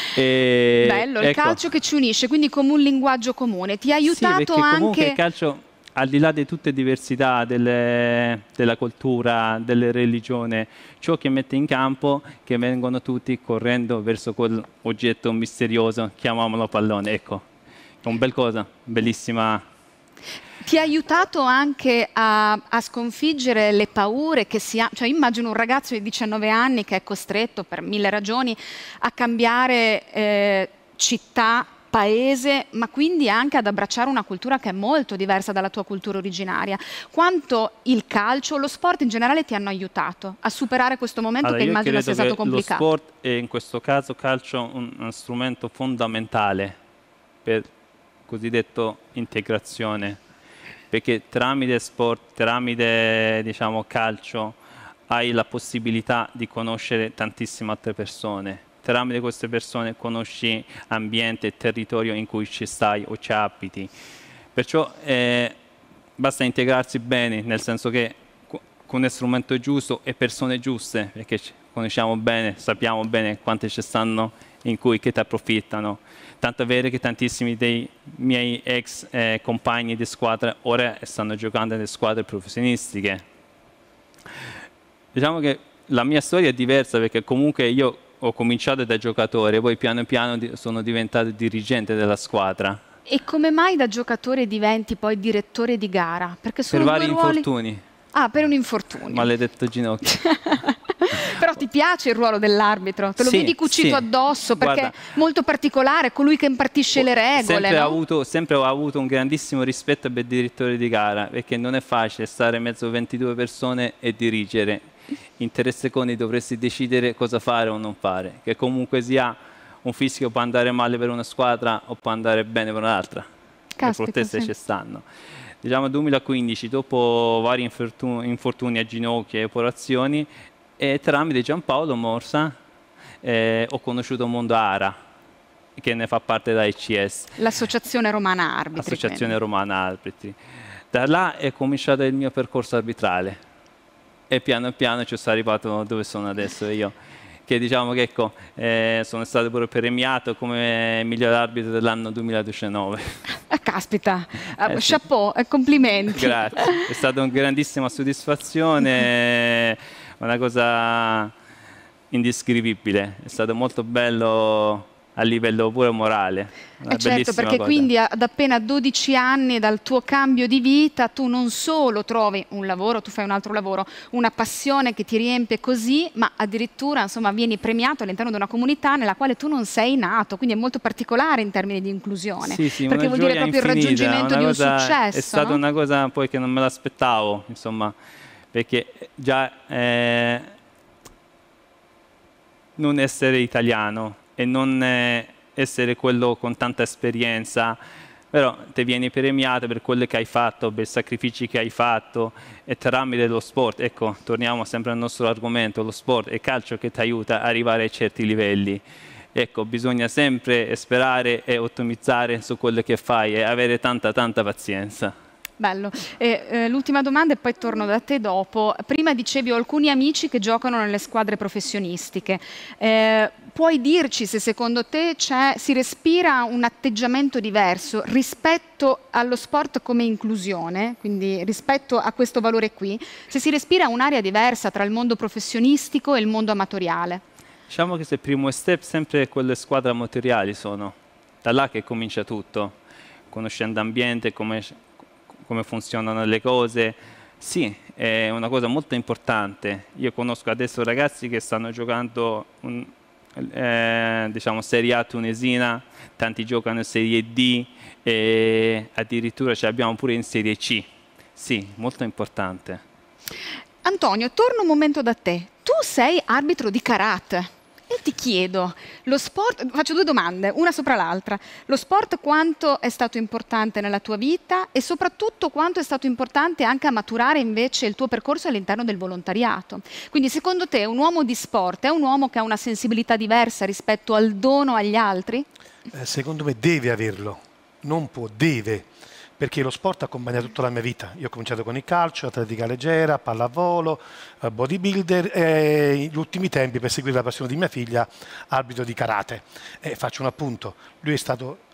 E, Bello, il ecco, calcio che ci unisce, quindi come un linguaggio comune. Ti ha sì, aiutato perché comunque anche... il calcio, al di là di tutte le diversità delle, della cultura, delle religioni, ciò che mette in campo che vengono tutti correndo verso quell'oggetto misterioso, chiamiamolo pallone. Ecco, è un bel cosa, bellissima Ti ha aiutato anche a, a sconfiggere le paure che si ha, cioè immagino un ragazzo di diciannove anni che è costretto per mille ragioni a cambiare eh, città, paese, ma quindi anche ad abbracciare una cultura che è molto diversa dalla tua cultura originaria. Quanto il calcio, lo sport in generale ti hanno aiutato a superare questo momento Allora, che immagino sia stato che complicato? Lo sport è in questo caso calcio un, uno strumento fondamentale per cosiddetto integrazione, perché tramite sport, tramite diciamo, calcio, hai la possibilità di conoscere tantissime altre persone. Tramite queste persone conosci ambiente e territorio in cui ci stai o ci abiti. Perciò eh, basta integrarsi bene, nel senso che con lo strumento giusto e persone giuste, perché ci conosciamo bene, sappiamo bene quante ci stanno in cui che ti approfittano. Tanto è vero che tantissimi dei miei ex eh, compagni di squadra ora stanno giocando nelle squadre professionistiche. Diciamo che la mia storia è diversa perché comunque io ho cominciato da giocatore, poi piano piano sono diventato dirigente della squadra. E come mai da giocatore diventi poi direttore di gara? Perché sono per vari due ruoli... infortuni. Ah, per un infortunio. Maledetto ginocchio. Però ti piace il ruolo dell'arbitro? Te lo Sì, vedi cucito sì. addosso perché Guarda, è molto particolare, colui che impartisce le regole, sempre, no? ho avuto, sempre ho avuto un grandissimo rispetto per il direttore di gara, perché non è facile stare in mezzo a ventidue persone e dirigere. In tre secondi dovresti decidere cosa fare o non fare, che comunque sia un fischio può andare male per una squadra o può andare bene per un'altra. Le proteste sì. ci stanno. Diciamo duemilaquindici, dopo vari infortuni, infortuni a ginocchia e operazioni, e tramite Giampaolo Morsa eh, ho conosciuto Mondo Ara, che ne fa parte da I C S. L'Associazione Romana Arbitri. Associazione Romana Arbitri. Da là è cominciato il mio percorso arbitrale e piano piano ci sono arrivato dove sono adesso io. Che diciamo che ecco, eh, sono stato pure premiato come miglior arbitro dell'anno duemiladiciannove. Ah, caspita, Eh, sì. chapeau, eh, complimenti. Grazie, è stata una grandissima soddisfazione, una cosa indescrivibile, è stato molto bello a livello pure morale. Una Eh certo, bellissima perché cosa. quindi ad appena dodici anni dal tuo cambio di vita tu non solo trovi un lavoro, tu fai un altro lavoro, una passione che ti riempie così, ma addirittura insomma vieni premiato all'interno di una comunità nella quale tu non sei nato, quindi è molto particolare in termini di inclusione, Sì, sì, perché una vuol dire gioia proprio il infinita, raggiungimento una di un cosa- successo. È stata no? una cosa poi che non me l'aspettavo, insomma, perché già eh, non essere italiano e non eh, essere quello con tanta esperienza, però ti vieni premiato per quello che hai fatto, per i sacrifici che hai fatto e tramite lo sport, ecco, torniamo sempre al nostro argomento, lo sport è calcio che ti aiuta ad arrivare a certi livelli. Ecco, bisogna sempre sperare e ottimizzare su quello che fai e avere tanta tanta pazienza. Bello. E, eh, l'ultima domanda e poi torno da te dopo. Prima dicevi ho alcuni amici che giocano nelle squadre professionistiche. Eh, puoi dirci se secondo te c'è, si respira un atteggiamento diverso rispetto allo sport come inclusione, quindi rispetto a questo valore qui, se si respira un'area diversa tra il mondo professionistico e il mondo amatoriale? Diciamo che se il primo step sempre quelle squadre amatoriali sono, da là che comincia tutto, conoscendo l'ambiente, come, come funzionano le cose. Sì, è una cosa molto importante. Io conosco adesso ragazzi che stanno giocando un, eh, diciamo Serie A tunisina, tanti giocano in Serie D e addirittura ce l'abbiamo pure in Serie C. Sì, molto importante. Antonio, torno un momento da te. Tu sei arbitro di karate. E ti chiedo, lo sport, faccio due domande, una sopra l'altra. Lo sport quanto è stato importante nella tua vita e soprattutto quanto è stato importante anche a maturare invece il tuo percorso all'interno del volontariato? Quindi secondo te un uomo di sport è un uomo che ha una sensibilità diversa rispetto al dono agli altri? Eh, secondo me deve averlo, non può, deve. Perché lo sport accompagna tutta la mia vita. Io ho cominciato con il calcio, atletica leggera, pallavolo, bodybuilder e negli ultimi tempi, per seguire la passione di mia figlia, arbitro di karate. E faccio un appunto, lui è stato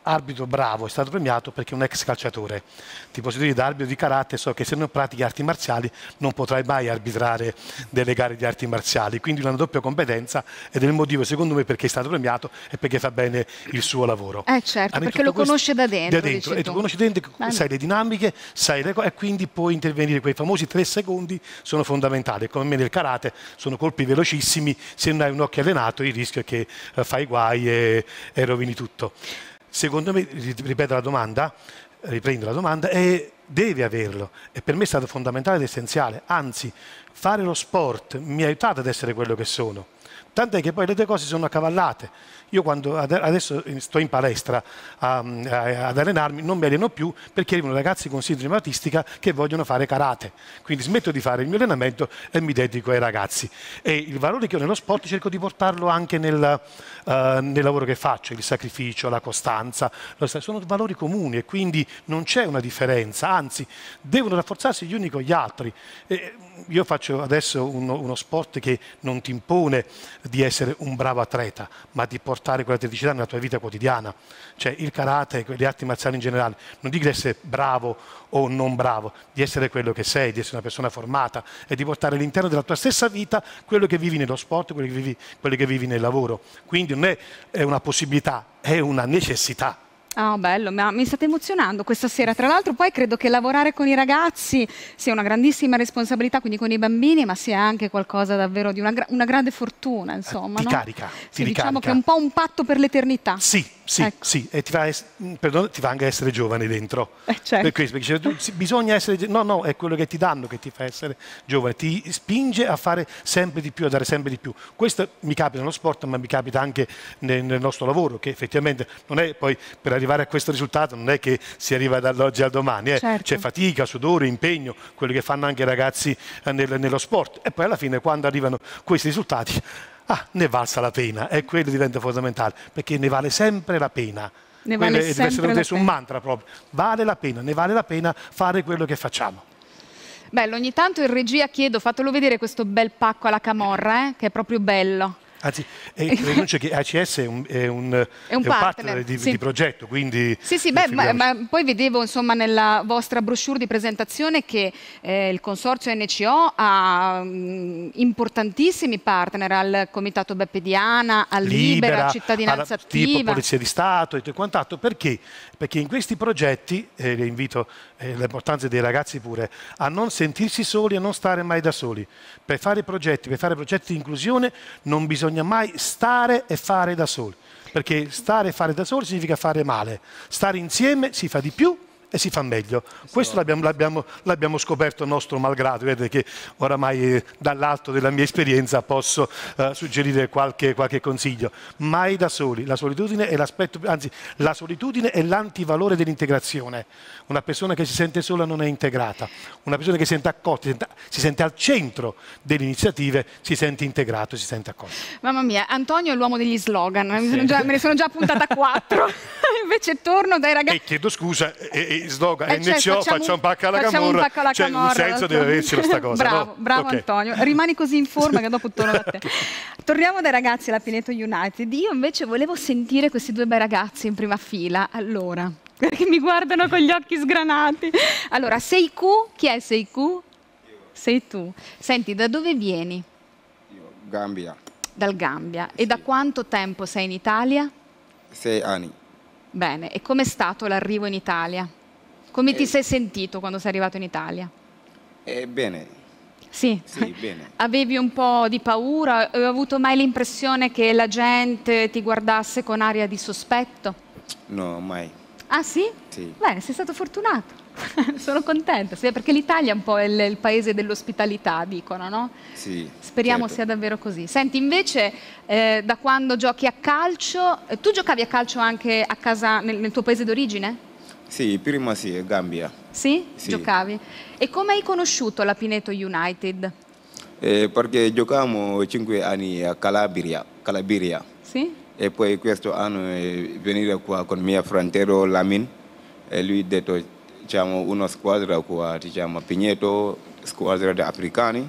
arbitro bravo è stato premiato perché è un ex calciatore. Ti posso dire, da arbitro di karate so che se non pratichi arti marziali non potrai mai arbitrare delle gare di arti marziali, quindi una doppia competenza, ed è il motivo secondo me perché è stato premiato e perché fa bene il suo lavoro. Eh certo, perché lo conosce da dentro. Da dentro e tu conosci dentro, Bene. sai le dinamiche, sai le cose, e quindi puoi intervenire. Quei famosi tre secondi sono fondamentali. Come me nel karate sono colpi velocissimi, se non hai un occhio allenato il rischio è che eh, fai guai e, e rovini tutto. Secondo me, ripeto la domanda, riprendo la domanda, e devi averlo, e per me è stato fondamentale ed essenziale, anzi fare lo sport mi ha aiutato ad essere quello che sono, tant'è che poi le due cose sono accavallate. Io quando adesso sto in palestra a, a, ad allenarmi non mi alleno più perché arrivano ragazzi con sindrome autistica che vogliono fare karate, quindi smetto di fare il mio allenamento e mi dedico ai ragazzi, e il valore che ho nello sport cerco di portarlo anche nel, uh, nel lavoro che faccio, il sacrificio, la costanza, sono valori comuni e quindi non c'è una differenza, anzi devono rafforzarsi gli uni con gli altri. E io faccio adesso uno, uno sport che non ti impone di essere un bravo atleta, ma di portare quell'atleticità nella tua vita quotidiana. Cioè il karate e le arti marziali in generale, non dico di essere bravo o non bravo, di essere quello che sei, di essere una persona formata e di portare all'interno della tua stessa vita quello che vivi nello sport, quello che vivi, quello che vivi nel lavoro. Quindi non è, è una possibilità, è una necessità. Ah, oh, bello, ma mi state emozionando questa sera. Tra l'altro poi credo che lavorare con i ragazzi sia una grandissima responsabilità, quindi con i bambini, ma sia anche qualcosa davvero di una, gra una grande fortuna, insomma. Ti no? carica, sì, ti diciamo ricarica. che è un po' un patto per l'eternità. Sì, sì, ecco. sì, e ti fa, perdone, ti fa anche essere giovane dentro. Eh, certo. Per questo, perché tu, bisogna essere, no, no, è quello che ti danno che ti fa essere giovane, ti spinge a fare sempre di più, a dare sempre di più. Questo mi capita nello sport, ma mi capita anche nel, nel nostro lavoro, che effettivamente non è poi per arrivare a questo risultato non è che si arriva dall'oggi al domani, eh. Certo. C'è fatica, sudore, impegno, quello che fanno anche i ragazzi nel, nello sport, e poi alla fine quando arrivano questi risultati, ah, ne valsa la pena, e quello diventa fondamentale, perché ne vale sempre la pena. Ne Quello vale deve sempre essere la un pena. mantra proprio, vale la pena, ne vale la pena fare quello che facciamo. Bello, ogni tanto in regia chiedo, fatelo vedere questo bel pacco alla camorra, eh, che è proprio bello. Anzi, eh, denuncio che A C S è un, è un, È un è un partner, partner di, sì. di progetto, quindi... Sì, sì, beh, ma, ma poi vedevo insomma nella vostra brochure di presentazione che eh, il consorzio N C O ha mh, importantissimi partner, al Comitato Beppe Diana, al Libera, Libera, Cittadinanza alla, tipo Attiva. Polizia di Stato e quant'altro. Perché? Perché in questi progetti, eh, le invito, eh, l'importanza dei ragazzi pure, a non sentirsi soli, a non stare mai da soli. Per fare progetti, per fare progetti di inclusione non bisogna mai stare e fare da soli, perché stare e fare da soli significa fare male. Stare insieme si fa di più e si fa meglio. Questo l'abbiamo scoperto nostro malgrado. Vedete che oramai eh, dall'alto della mia esperienza posso eh, suggerire qualche, qualche consiglio. Mai da soli. La solitudine è l'aspetto, anzi, la solitudine è l'antivalore dell'integrazione. Una persona che si sente sola non è integrata. Una persona che si sente accolta, si sente, si sente al centro delle iniziative, si sente integrato, si sente accolto. Mamma mia, Antonio è l'uomo degli slogan, sì. già, me ne sono già appuntata quattro. Invece torno dai ragazzi. E chiedo scusa, e, e slogan, eh, N C O, cioè, facciamo, facciamo un pacco alla facciamo camorra, un pacco alla cioè camorra, un senso deve avercela sta cosa. Bravo, no? bravo Okay. Antonio, rimani così in forma che dopo torno da te. Torniamo dai ragazzi alla Pineto United. Io invece volevo sentire questi due bei ragazzi in prima fila. Allora, perché mi guardano con gli occhi sgranati. Allora, Seiku, chi è Seiku? Sei tu. Senti, da dove vieni? Io, Gambia. Dal Gambia. E da quanto tempo sei in Italia? Sei anni. Bene, e com'è stato l'arrivo in Italia? Come eh, ti sei sentito quando sei arrivato in Italia? Eh, bene. Sì? Sì, bene. Avevi un po' di paura? Hai avuto mai l'impressione che la gente ti guardasse con aria di sospetto? No, mai. Ah sì? Sì. Bene, sei stato fortunato. Sono contenta, sì, perché l'Italia è un po' il, il paese dell'ospitalità, dicono, no? Sì. Speriamo certo. sia davvero così. Senti, invece, eh, da quando giochi a calcio, eh, tu giocavi a calcio anche a casa, nel, nel tuo paese d'origine? Sì, prima sì, Gambia. Sì? Sì. Giocavi. E come hai conosciuto la Pineto United? Eh, perché giocavamo cinque anni a Calabria. Calabria. Sì? E poi questo anno è venuto qua con mio fratello Lamin e lui ha detto diciamo una squadra qua, diciamo Pineto, squadra di africani.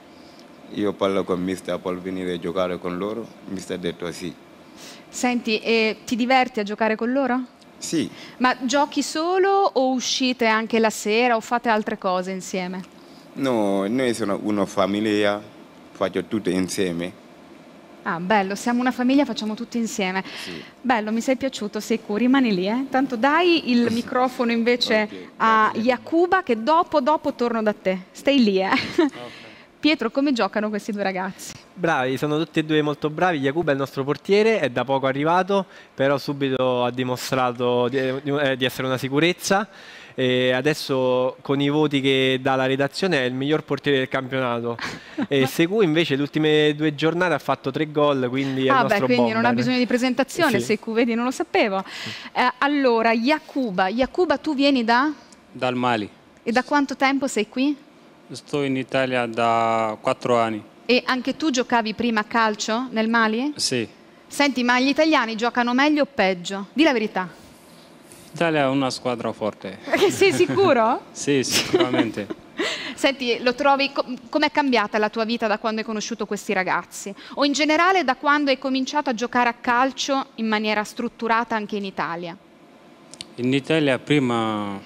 Io parlo con mister per venire a giocare con loro, mister ha detto sì. Senti, e ti diverti a giocare con loro? Sì. Ma giochi solo o uscite anche la sera o fate altre cose insieme? No, noi siamo una famiglia, faccio tutto insieme. Ah, bello, siamo una famiglia, facciamo tutto insieme. Sì. Bello, mi sei piaciuto, Sekou, rimani lì, eh. Tanto dai il microfono invece okay, a Yakuba, che dopo, dopo torno da te. Stai lì, eh. Okay. Pietro, come giocano questi due ragazzi? Bravi, sono tutti e due molto bravi. Yakuba è il nostro portiere, è da poco arrivato, però subito ha dimostrato di, di essere una sicurezza. E adesso con i voti che dà la redazione è il miglior portiere del campionato. E Sekou invece le ultime due giornate ha fatto tre gol, quindi è ah il nostro beh, quindi bomber. Non ha bisogno di presentazione, sì. Sekou, vedi, non lo sapevo. Eh, allora, Yakuba, Yakuba, tu vieni da? Dal Mali. E da quanto tempo sei qui? Sto in Italia da quattro anni. E anche tu giocavi prima a calcio nel Mali? Sì. Senti, ma gli italiani giocano meglio o peggio? Di la verità. L'Italia è una squadra forte. Sei sicuro? Sì, sicuramente. Senti, lo trovi, com'è cambiata la tua vita da quando hai conosciuto questi ragazzi? O in generale da quando hai cominciato a giocare a calcio in maniera strutturata anche in Italia? In Italia prima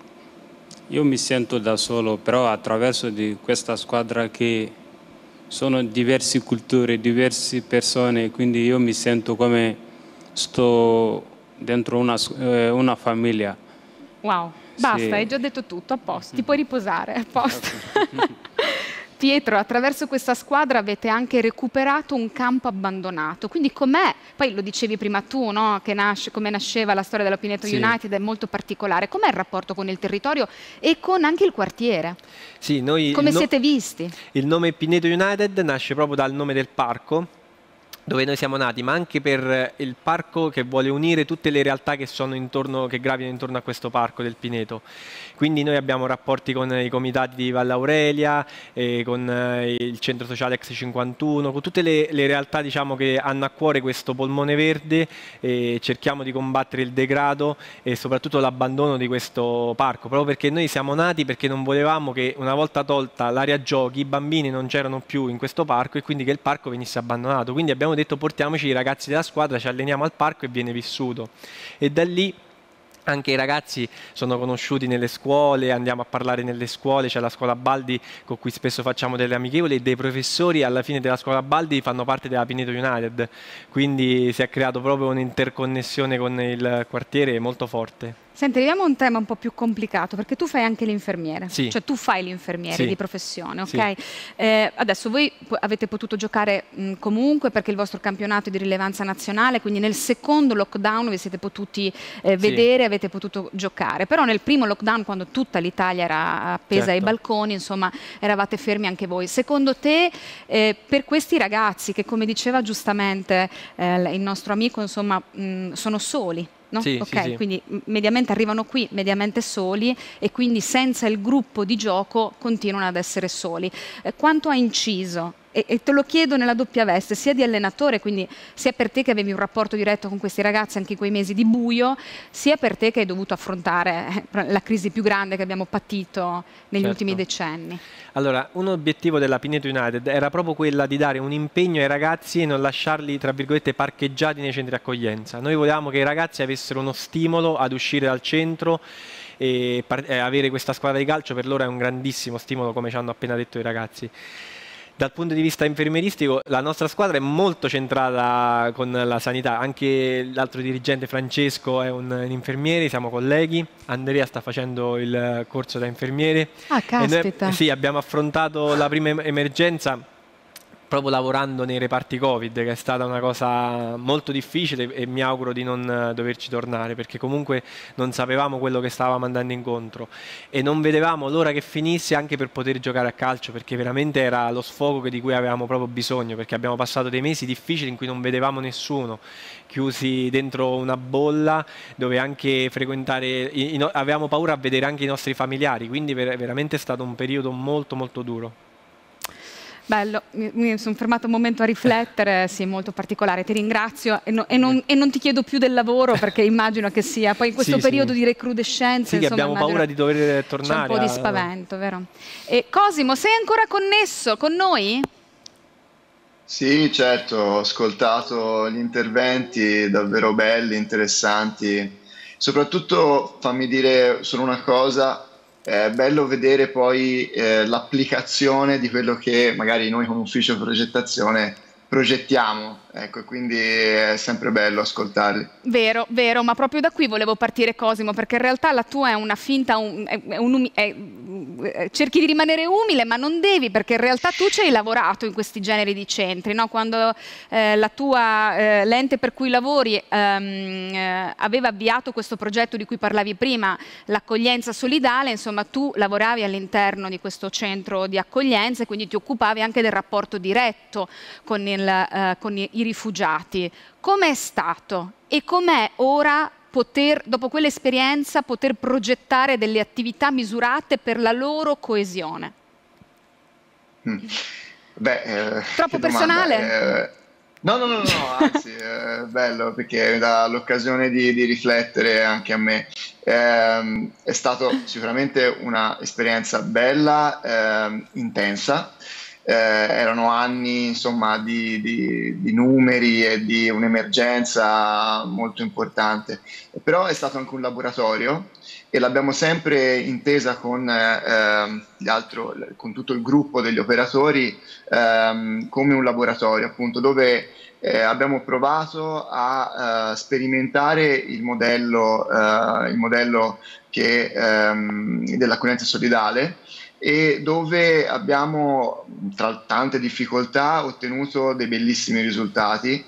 io mi sento da solo, però attraverso di questa squadra che sono diverse culture, diverse persone, quindi io mi sento come sto dentro una, eh, una famiglia. Wow, basta, sì. Hai già detto tutto, a posto, ti puoi riposare, a posto. Pietro, attraverso questa squadra avete anche recuperato un campo abbandonato, quindi com'è? Poi lo dicevi prima tu, no? Che nasce, come nasceva la storia della Pineto sì. United, è molto particolare. Com'è il rapporto con il territorio e con anche il quartiere? Sì, noi come no, siete visti? Il nome Pineto United nasce proprio dal nome del parco dove noi siamo nati, ma anche per il parco che vuole unire tutte le realtà che sono intorno, che gravitano intorno a questo parco del Pineto. Quindi noi abbiamo rapporti con i comitati di Valle Aurelia, eh, con eh, il centro sociale Ex cinquantuno, con tutte le, le realtà, diciamo, che hanno a cuore questo polmone verde, e cerchiamo di combattere il degrado e soprattutto l'abbandono di questo parco, proprio perché noi siamo nati perché non volevamo che una volta tolta l'area giochi i bambini non c'erano più in questo parco e quindi che il parco venisse abbandonato. Quindi abbiamo detto portiamoci i ragazzi della squadra, ci alleniamo al parco e viene vissuto. E da lì anche i ragazzi sono conosciuti nelle scuole, andiamo a parlare nelle scuole, c'è la scuola Baldi con cui spesso facciamo delle amichevoli e dei professori alla fine della scuola Baldi fanno parte della Pineto United, quindi si è creato proprio un'interconnessione con il quartiere molto forte. Senti, arriviamo a un tema un po' più complicato, perché tu fai anche l'infermiere, sì. Cioè tu fai l'infermiere sì. di professione, ok? Sì. Eh, adesso voi avete potuto giocare mh, comunque perché il vostro campionato è di rilevanza nazionale, quindi nel secondo lockdown vi siete potuti eh, vedere, sì. avete potuto giocare, però nel primo lockdown, quando tutta l'Italia era appesa certo. ai balconi, insomma, eravate fermi anche voi. Secondo te, eh, per questi ragazzi che, come diceva giustamente eh, il nostro amico, insomma, mh, sono soli, no? Sì, ok, sì, sì. Quindi mediamente arrivano qui mediamente soli e quindi senza il gruppo di gioco continuano ad essere soli. Eh, quanto ha inciso? E, e te lo chiedo nella doppia veste, sia di allenatore, quindi sia per te che avevi un rapporto diretto con questi ragazzi anche in quei mesi di buio, sia per te che hai dovuto affrontare la crisi più grande che abbiamo patito negli certo. ultimi decenni. Allora, un obiettivo della Pineto United era proprio quella di dare un impegno ai ragazzi e non lasciarli, tra virgolette, parcheggiati nei centri accoglienza. Noi volevamo che i ragazzi avessero uno stimolo ad uscire dal centro e avere questa squadra di calcio per loro è un grandissimo stimolo, come ci hanno appena detto i ragazzi. Dal punto di vista infermieristico la nostra squadra è molto centrata con la sanità, anche l'altro dirigente Francesco è un, un infermiere, siamo colleghi, Andrea sta facendo il corso da infermiere. Ah, caspita! Noi, sì, abbiamo affrontato la prima emergenza proprio lavorando nei reparti Covid, che è stata una cosa molto difficile e mi auguro di non doverci tornare, perché comunque non sapevamo quello che stavamo andando incontro e non vedevamo l'ora che finisse anche per poter giocare a calcio, perché veramente era lo sfogo di cui avevamo proprio bisogno, perché abbiamo passato dei mesi difficili in cui non vedevamo nessuno, chiusi dentro una bolla dove anche frequentare, i, i, avevamo paura a vedere anche i nostri familiari, quindi ver, veramente è stato un periodo molto molto duro. Bello, mi, mi sono fermato un momento a riflettere, sì, molto particolare, ti ringrazio e, no, e, non, e non ti chiedo più del lavoro perché immagino che sia, poi in questo sì, periodo sì. di recrudescenza, sì, insomma, abbiamo paura di dover tornare. C'è un po' di spavento, vero? E Cosimo, sei ancora connesso con noi? Sì, certo, ho ascoltato gli interventi davvero belli, interessanti Soprattutto fammi dire solo una cosa, è bello vedere poi eh, l'applicazione di quello che magari noi come ufficio progettazione progettiamo, ecco, quindi è sempre bello ascoltarli. Vero, vero, ma proprio da qui volevo partire, Cosimo, perché in realtà la tua è una finta, un, è, è un, è, cerchi di rimanere umile, ma non devi, perché in realtà tu ci hai lavorato in questi generi di centri, no? Quando eh, la tua, eh, l'ente per cui lavori ehm, eh, aveva avviato questo progetto di cui parlavi prima, l'accoglienza solidale, insomma tu lavoravi all'interno di questo centro di accoglienza e quindi ti occupavi anche del rapporto diretto con il Uh, con i, i rifugiati. Com'è stato e com'è ora poter, dopo quell'esperienza, poter progettare delle attività misurate per la loro coesione? Mm. Beh, eh, troppo personale? Eh, no, no, no, no, anzi, è bello perché mi dà l'occasione di, di riflettere anche a me. Eh, è stata sicuramente un'esperienza bella, eh, intensa. Eh, erano anni insomma di, di, di numeri e di un'emergenza molto importante, però è stato anche un laboratorio e l'abbiamo sempre intesa con, eh, gli altro, con tutto il gruppo degli operatori eh, come un laboratorio, appunto, dove eh, abbiamo provato a uh, sperimentare il modello, uh, il modello che, um, dell'accoglienza solidale, e dove abbiamo, tra tante difficoltà, ottenuto dei bellissimi risultati.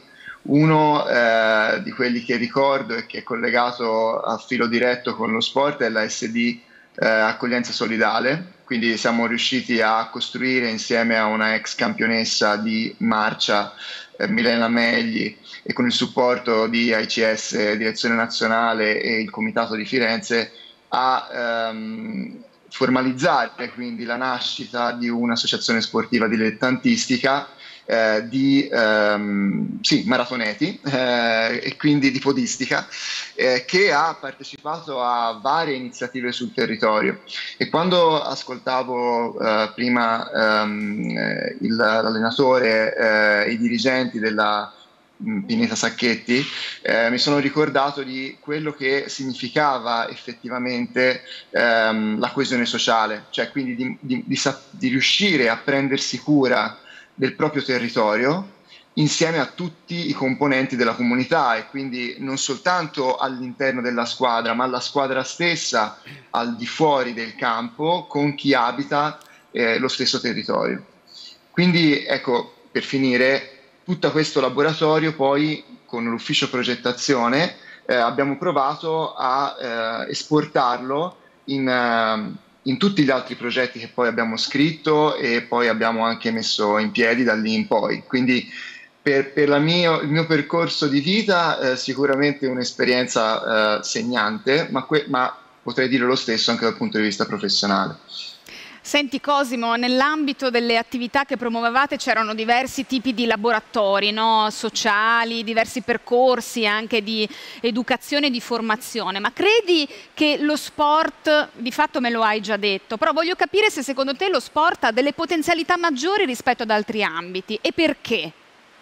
Uno eh, di quelli che ricordo e che è collegato a filo diretto con lo sport è la S D eh, Accoglienza Solidale, quindi siamo riusciti a costruire insieme a una ex campionessa di marcia, eh, Milena Megli, e con il supporto di A I C S, Direzione Nazionale e il Comitato di Firenze, a ehm, formalizzare quindi la nascita di un'associazione sportiva dilettantistica eh, di ehm, sì, maratoneti eh, e quindi di podistica, eh, che ha partecipato a varie iniziative sul territorio. E quando ascoltavo eh, prima ehm, il, l'allenatore e eh, i dirigenti della Pineta Sacchetti, eh, mi sono ricordato di quello che significava effettivamente ehm, la coesione sociale, cioè quindi di, di, di, di riuscire a prendersi cura del proprio territorio insieme a tutti i componenti della comunità, e quindi non soltanto all'interno della squadra, ma alla squadra stessa, al di fuori del campo, con chi abita eh, lo stesso territorio. Quindi ecco, per finire, tutto questo laboratorio poi con l'ufficio progettazione eh, abbiamo provato a eh, esportarlo in, uh, in tutti gli altri progetti che poi abbiamo scritto e poi abbiamo anche messo in piedi da lì in poi. Quindi per, per la mio, il mio percorso di vita eh, sicuramente un'esperienza eh, segnante, ma, que- ma potrei dire lo stesso anche dal punto di vista professionale. Senti Cosimo, nell'ambito delle attività che promuovevate c'erano diversi tipi di laboratori, no? Sociali, diversi percorsi anche di educazione e di formazione, ma credi che lo sport, di fatto me lo hai già detto, però voglio capire se secondo te lo sport ha delle potenzialità maggiori rispetto ad altri ambiti e perché?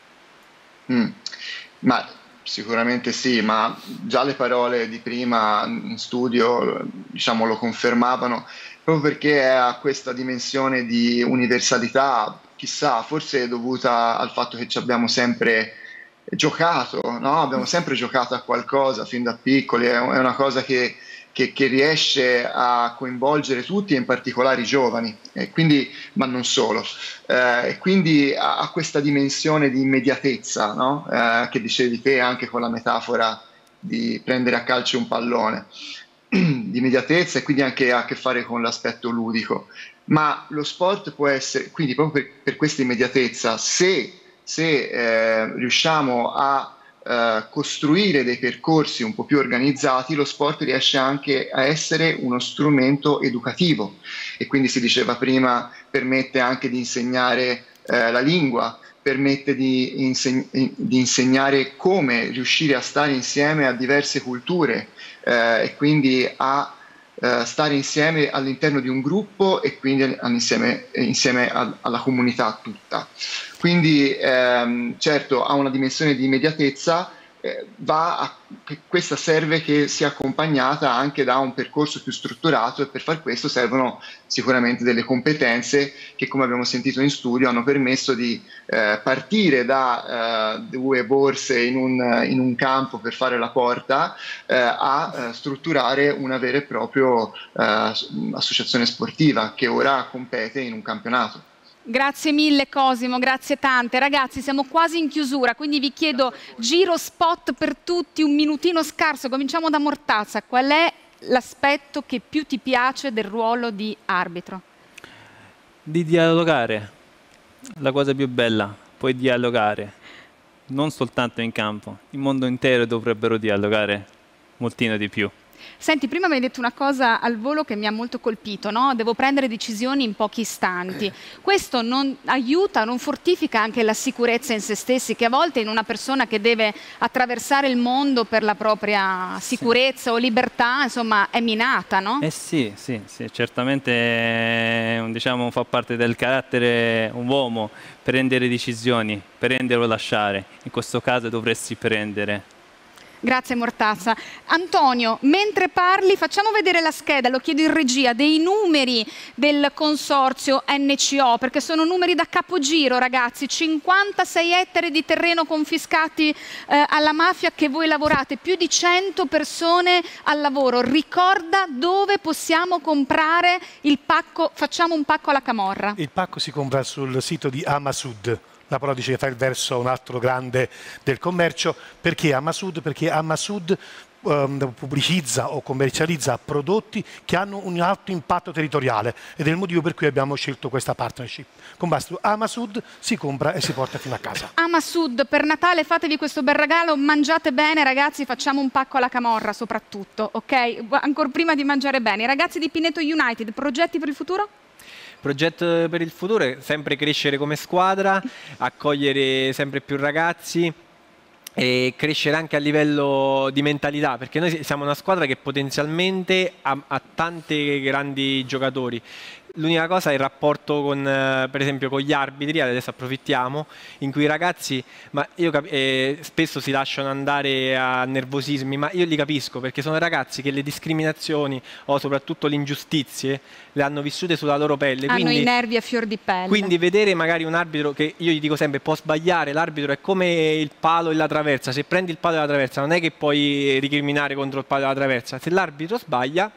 Mm. Ma sicuramente sì, ma già le parole di prima in studio, diciamo, lo confermavano, proprio perché ha questa dimensione di universalità, chissà, forse è dovuta al fatto che ci abbiamo sempre giocato, no? Abbiamo sempre giocato a qualcosa fin da piccoli, è una cosa che, che, che riesce a coinvolgere tutti e in particolare i giovani, e quindi, ma non solo, eh, e quindi ha, ha questa dimensione di immediatezza, no? eh, che dicevi te anche con la metafora di prendere a calcio un pallone, di immediatezza, e quindi anche ha a che fare con l'aspetto ludico. Ma lo sport può essere, quindi proprio per, per questa immediatezza, se, se eh, riusciamo a eh, costruire dei percorsi un po' più organizzati, lo sport riesce anche a essere uno strumento educativo, e quindi si diceva prima, permette anche di insegnare eh, la lingua, permette di, inseg- di insegnare come riuscire a stare insieme a diverse culture, eh, e quindi a eh, stare insieme all'interno di un gruppo e quindi insieme, insieme a, alla comunità tutta. Quindi ehm, certo ha una dimensione di immediatezza, eh, va a, questa serve che sia accompagnata anche da un percorso più strutturato, e per far questo servono sicuramente delle competenze che, come abbiamo sentito in studio, hanno permesso di eh, partire da eh, due borse in un, in un campo per fare la porta eh, a eh, strutturare una vera e propria eh, associazione sportiva che ora compete in un campionato. Grazie mille Cosimo, grazie tante. Ragazzi, siamo quasi in chiusura, quindi vi chiedo giro spot per tutti, un minutino scarso. Cominciamo da Mortazza. Qual è l'aspetto che più ti piace del ruolo di arbitro? Di dialogare, la cosa più bella, puoi dialogare, non soltanto in campo, il mondo intero dovrebbero dialogare moltino di più. Senti, prima mi hai detto una cosa al volo che mi ha molto colpito, no? Devo prendere decisioni in pochi istanti. Questo non aiuta, non fortifica anche la sicurezza in se stessi, che a volte in una persona che deve attraversare il mondo per la propria sicurezza sì. o libertà, insomma, è minata, no? Eh sì, sì, sì, certamente diciamo, fa parte del carattere un uomo prendere decisioni, prendere o lasciare. In questo caso dovresti prendere. Grazie Mortazza. Antonio, mentre parli facciamo vedere la scheda, lo chiedo in regia, dei numeri del consorzio N C O, perché sono numeri da capogiro ragazzi, cinquantasei ettari di terreno confiscati eh, alla mafia che voi lavorate, più di cento persone al lavoro. Ricorda dove possiamo comprare il pacco, facciamo un pacco alla camorra. Il pacco si compra sul sito di Amasud. La parola dice che fa il verso a un altro grande del commercio. Perché Amasud? Perché Amasud um, pubblicizza o commercializza prodotti che hanno un alto impatto territoriale, ed è il motivo per cui abbiamo scelto questa partnership. Con basta Amasud si compra e si porta fino a casa. Amasud, per Natale fatevi questo bel regalo, mangiate bene ragazzi, facciamo un pacco alla camorra soprattutto, ok? Ancora prima di mangiare bene. I ragazzi di Pineto United, progetti per il futuro? Progetto per il futuro è sempre crescere come squadra, accogliere sempre più ragazzi e crescere anche a livello di mentalità, perché noi siamo una squadra che potenzialmente ha, ha tanti grandi giocatori. L'unica cosa è il rapporto con, eh, per esempio, con gli arbitri, adesso approfittiamo, in cui i ragazzi ma io eh, spesso si lasciano andare a nervosismi, ma io li capisco, perché sono ragazzi che le discriminazioni o soprattutto le ingiustizie le hanno vissute sulla loro pelle. Hanno quindi, i nervi a fior di pelle. Quindi vedere magari un arbitro che, io gli dico sempre, può sbagliare, l'arbitro è come il palo e la traversa, se prendi il palo e la traversa non è che puoi ricriminare contro il palo e la traversa, se l'arbitro sbaglia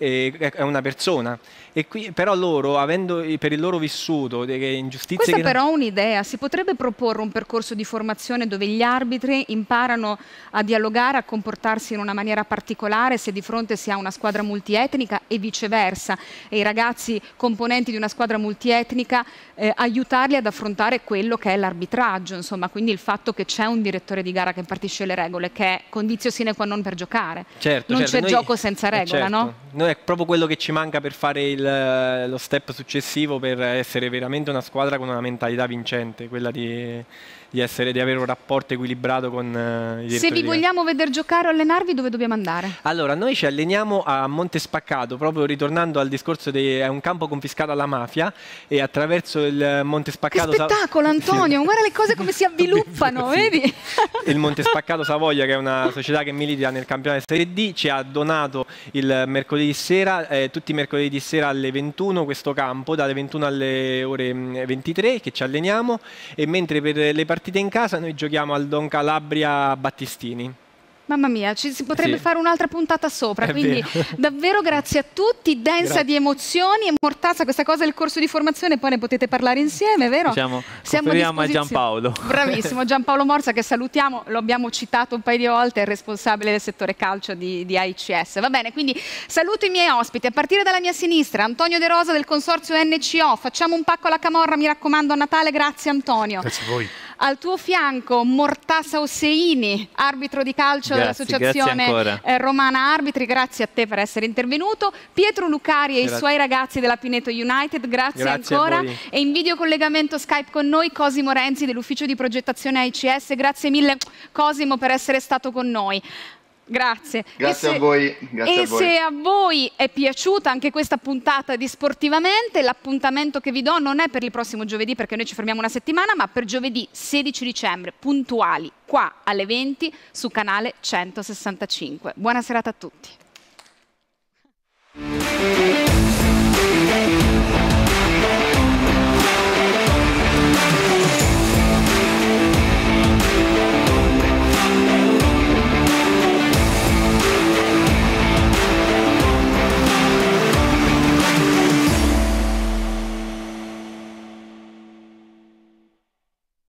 è una persona, e qui però loro, avendo per il loro vissuto delle ingiustizie, questa che è però un'idea, si potrebbe proporre un percorso di formazione dove gli arbitri imparano a dialogare, a comportarsi in una maniera particolare se di fronte si ha una squadra multietnica e viceversa, e i ragazzi componenti di una squadra multietnica eh, aiutarli ad affrontare quello che è l'arbitraggio, insomma, quindi il fatto che c'è un direttore di gara che impartisce le regole, che è condizio sine qua non per giocare. Certo, non certo, c'è noi, gioco senza regola, certo. no? Noi è proprio quello che ci manca per fare il, lo step successivo, per essere veramente una squadra con una mentalità vincente, quella di, di, essere, di avere un rapporto equilibrato con uh, i direttori. Se vi vogliamo vedere giocare o allenarvi, dove dobbiamo andare? Allora, noi ci alleniamo a Monte Spaccato, proprio ritornando al discorso di è un campo confiscato alla mafia, e attraverso il Monte Spaccato... Che spettacolo Antonio, guarda le cose come si avviluppano, vedi? Il Monte Spaccato Savoia, che è una società che milita nel campionato Serie D, ci ha donato il mercoledì sera, eh, tutti i mercoledì sera alle ventuno, questo campo, dalle ventuno alle ore ventitré, che ci alleniamo, e mentre per le partite in casa noi giochiamo al Don Calabria Battistini. Mamma mia, ci si potrebbe sì. fare un'altra puntata sopra, È quindi vero. davvero grazie a tutti, densa Grazie. di emozioni. E Mortazza, questa cosa del corso di formazione, poi ne potete parlare insieme, vero? Diciamo, Siamo a conferiamo a disposizione. Giampaolo. Bravissimo, Giampaolo Morsa, che salutiamo, lo abbiamo citato un paio di volte, è il responsabile del settore calcio di, di A I C S. Va bene, quindi saluto i miei ospiti, a partire dalla mia sinistra, Antonio De Rosa del consorzio N C O, facciamo un pacco alla camorra, mi raccomando, a Natale, grazie Antonio. Grazie a voi. Al tuo fianco Mortazza Osseini, arbitro di calcio dell'associazione eh, Romana Arbitri, grazie a te per essere intervenuto. Pietro Lucari e grazie. I suoi ragazzi della Pineto United, grazie, grazie ancora. E in video collegamento Skype con noi Cosimo Renzi dell'ufficio di progettazione A I C S, grazie mille Cosimo per essere stato con noi. Grazie. Grazie se, a voi. Grazie e a voi. se a voi è piaciuta anche questa puntata di Sportivamente, l'appuntamento che vi do non è per il prossimo giovedì, perché noi ci fermiamo una settimana, ma per giovedì sedici dicembre, puntuali, qua alle venti su canale centosessantacinque. Buona serata a tutti.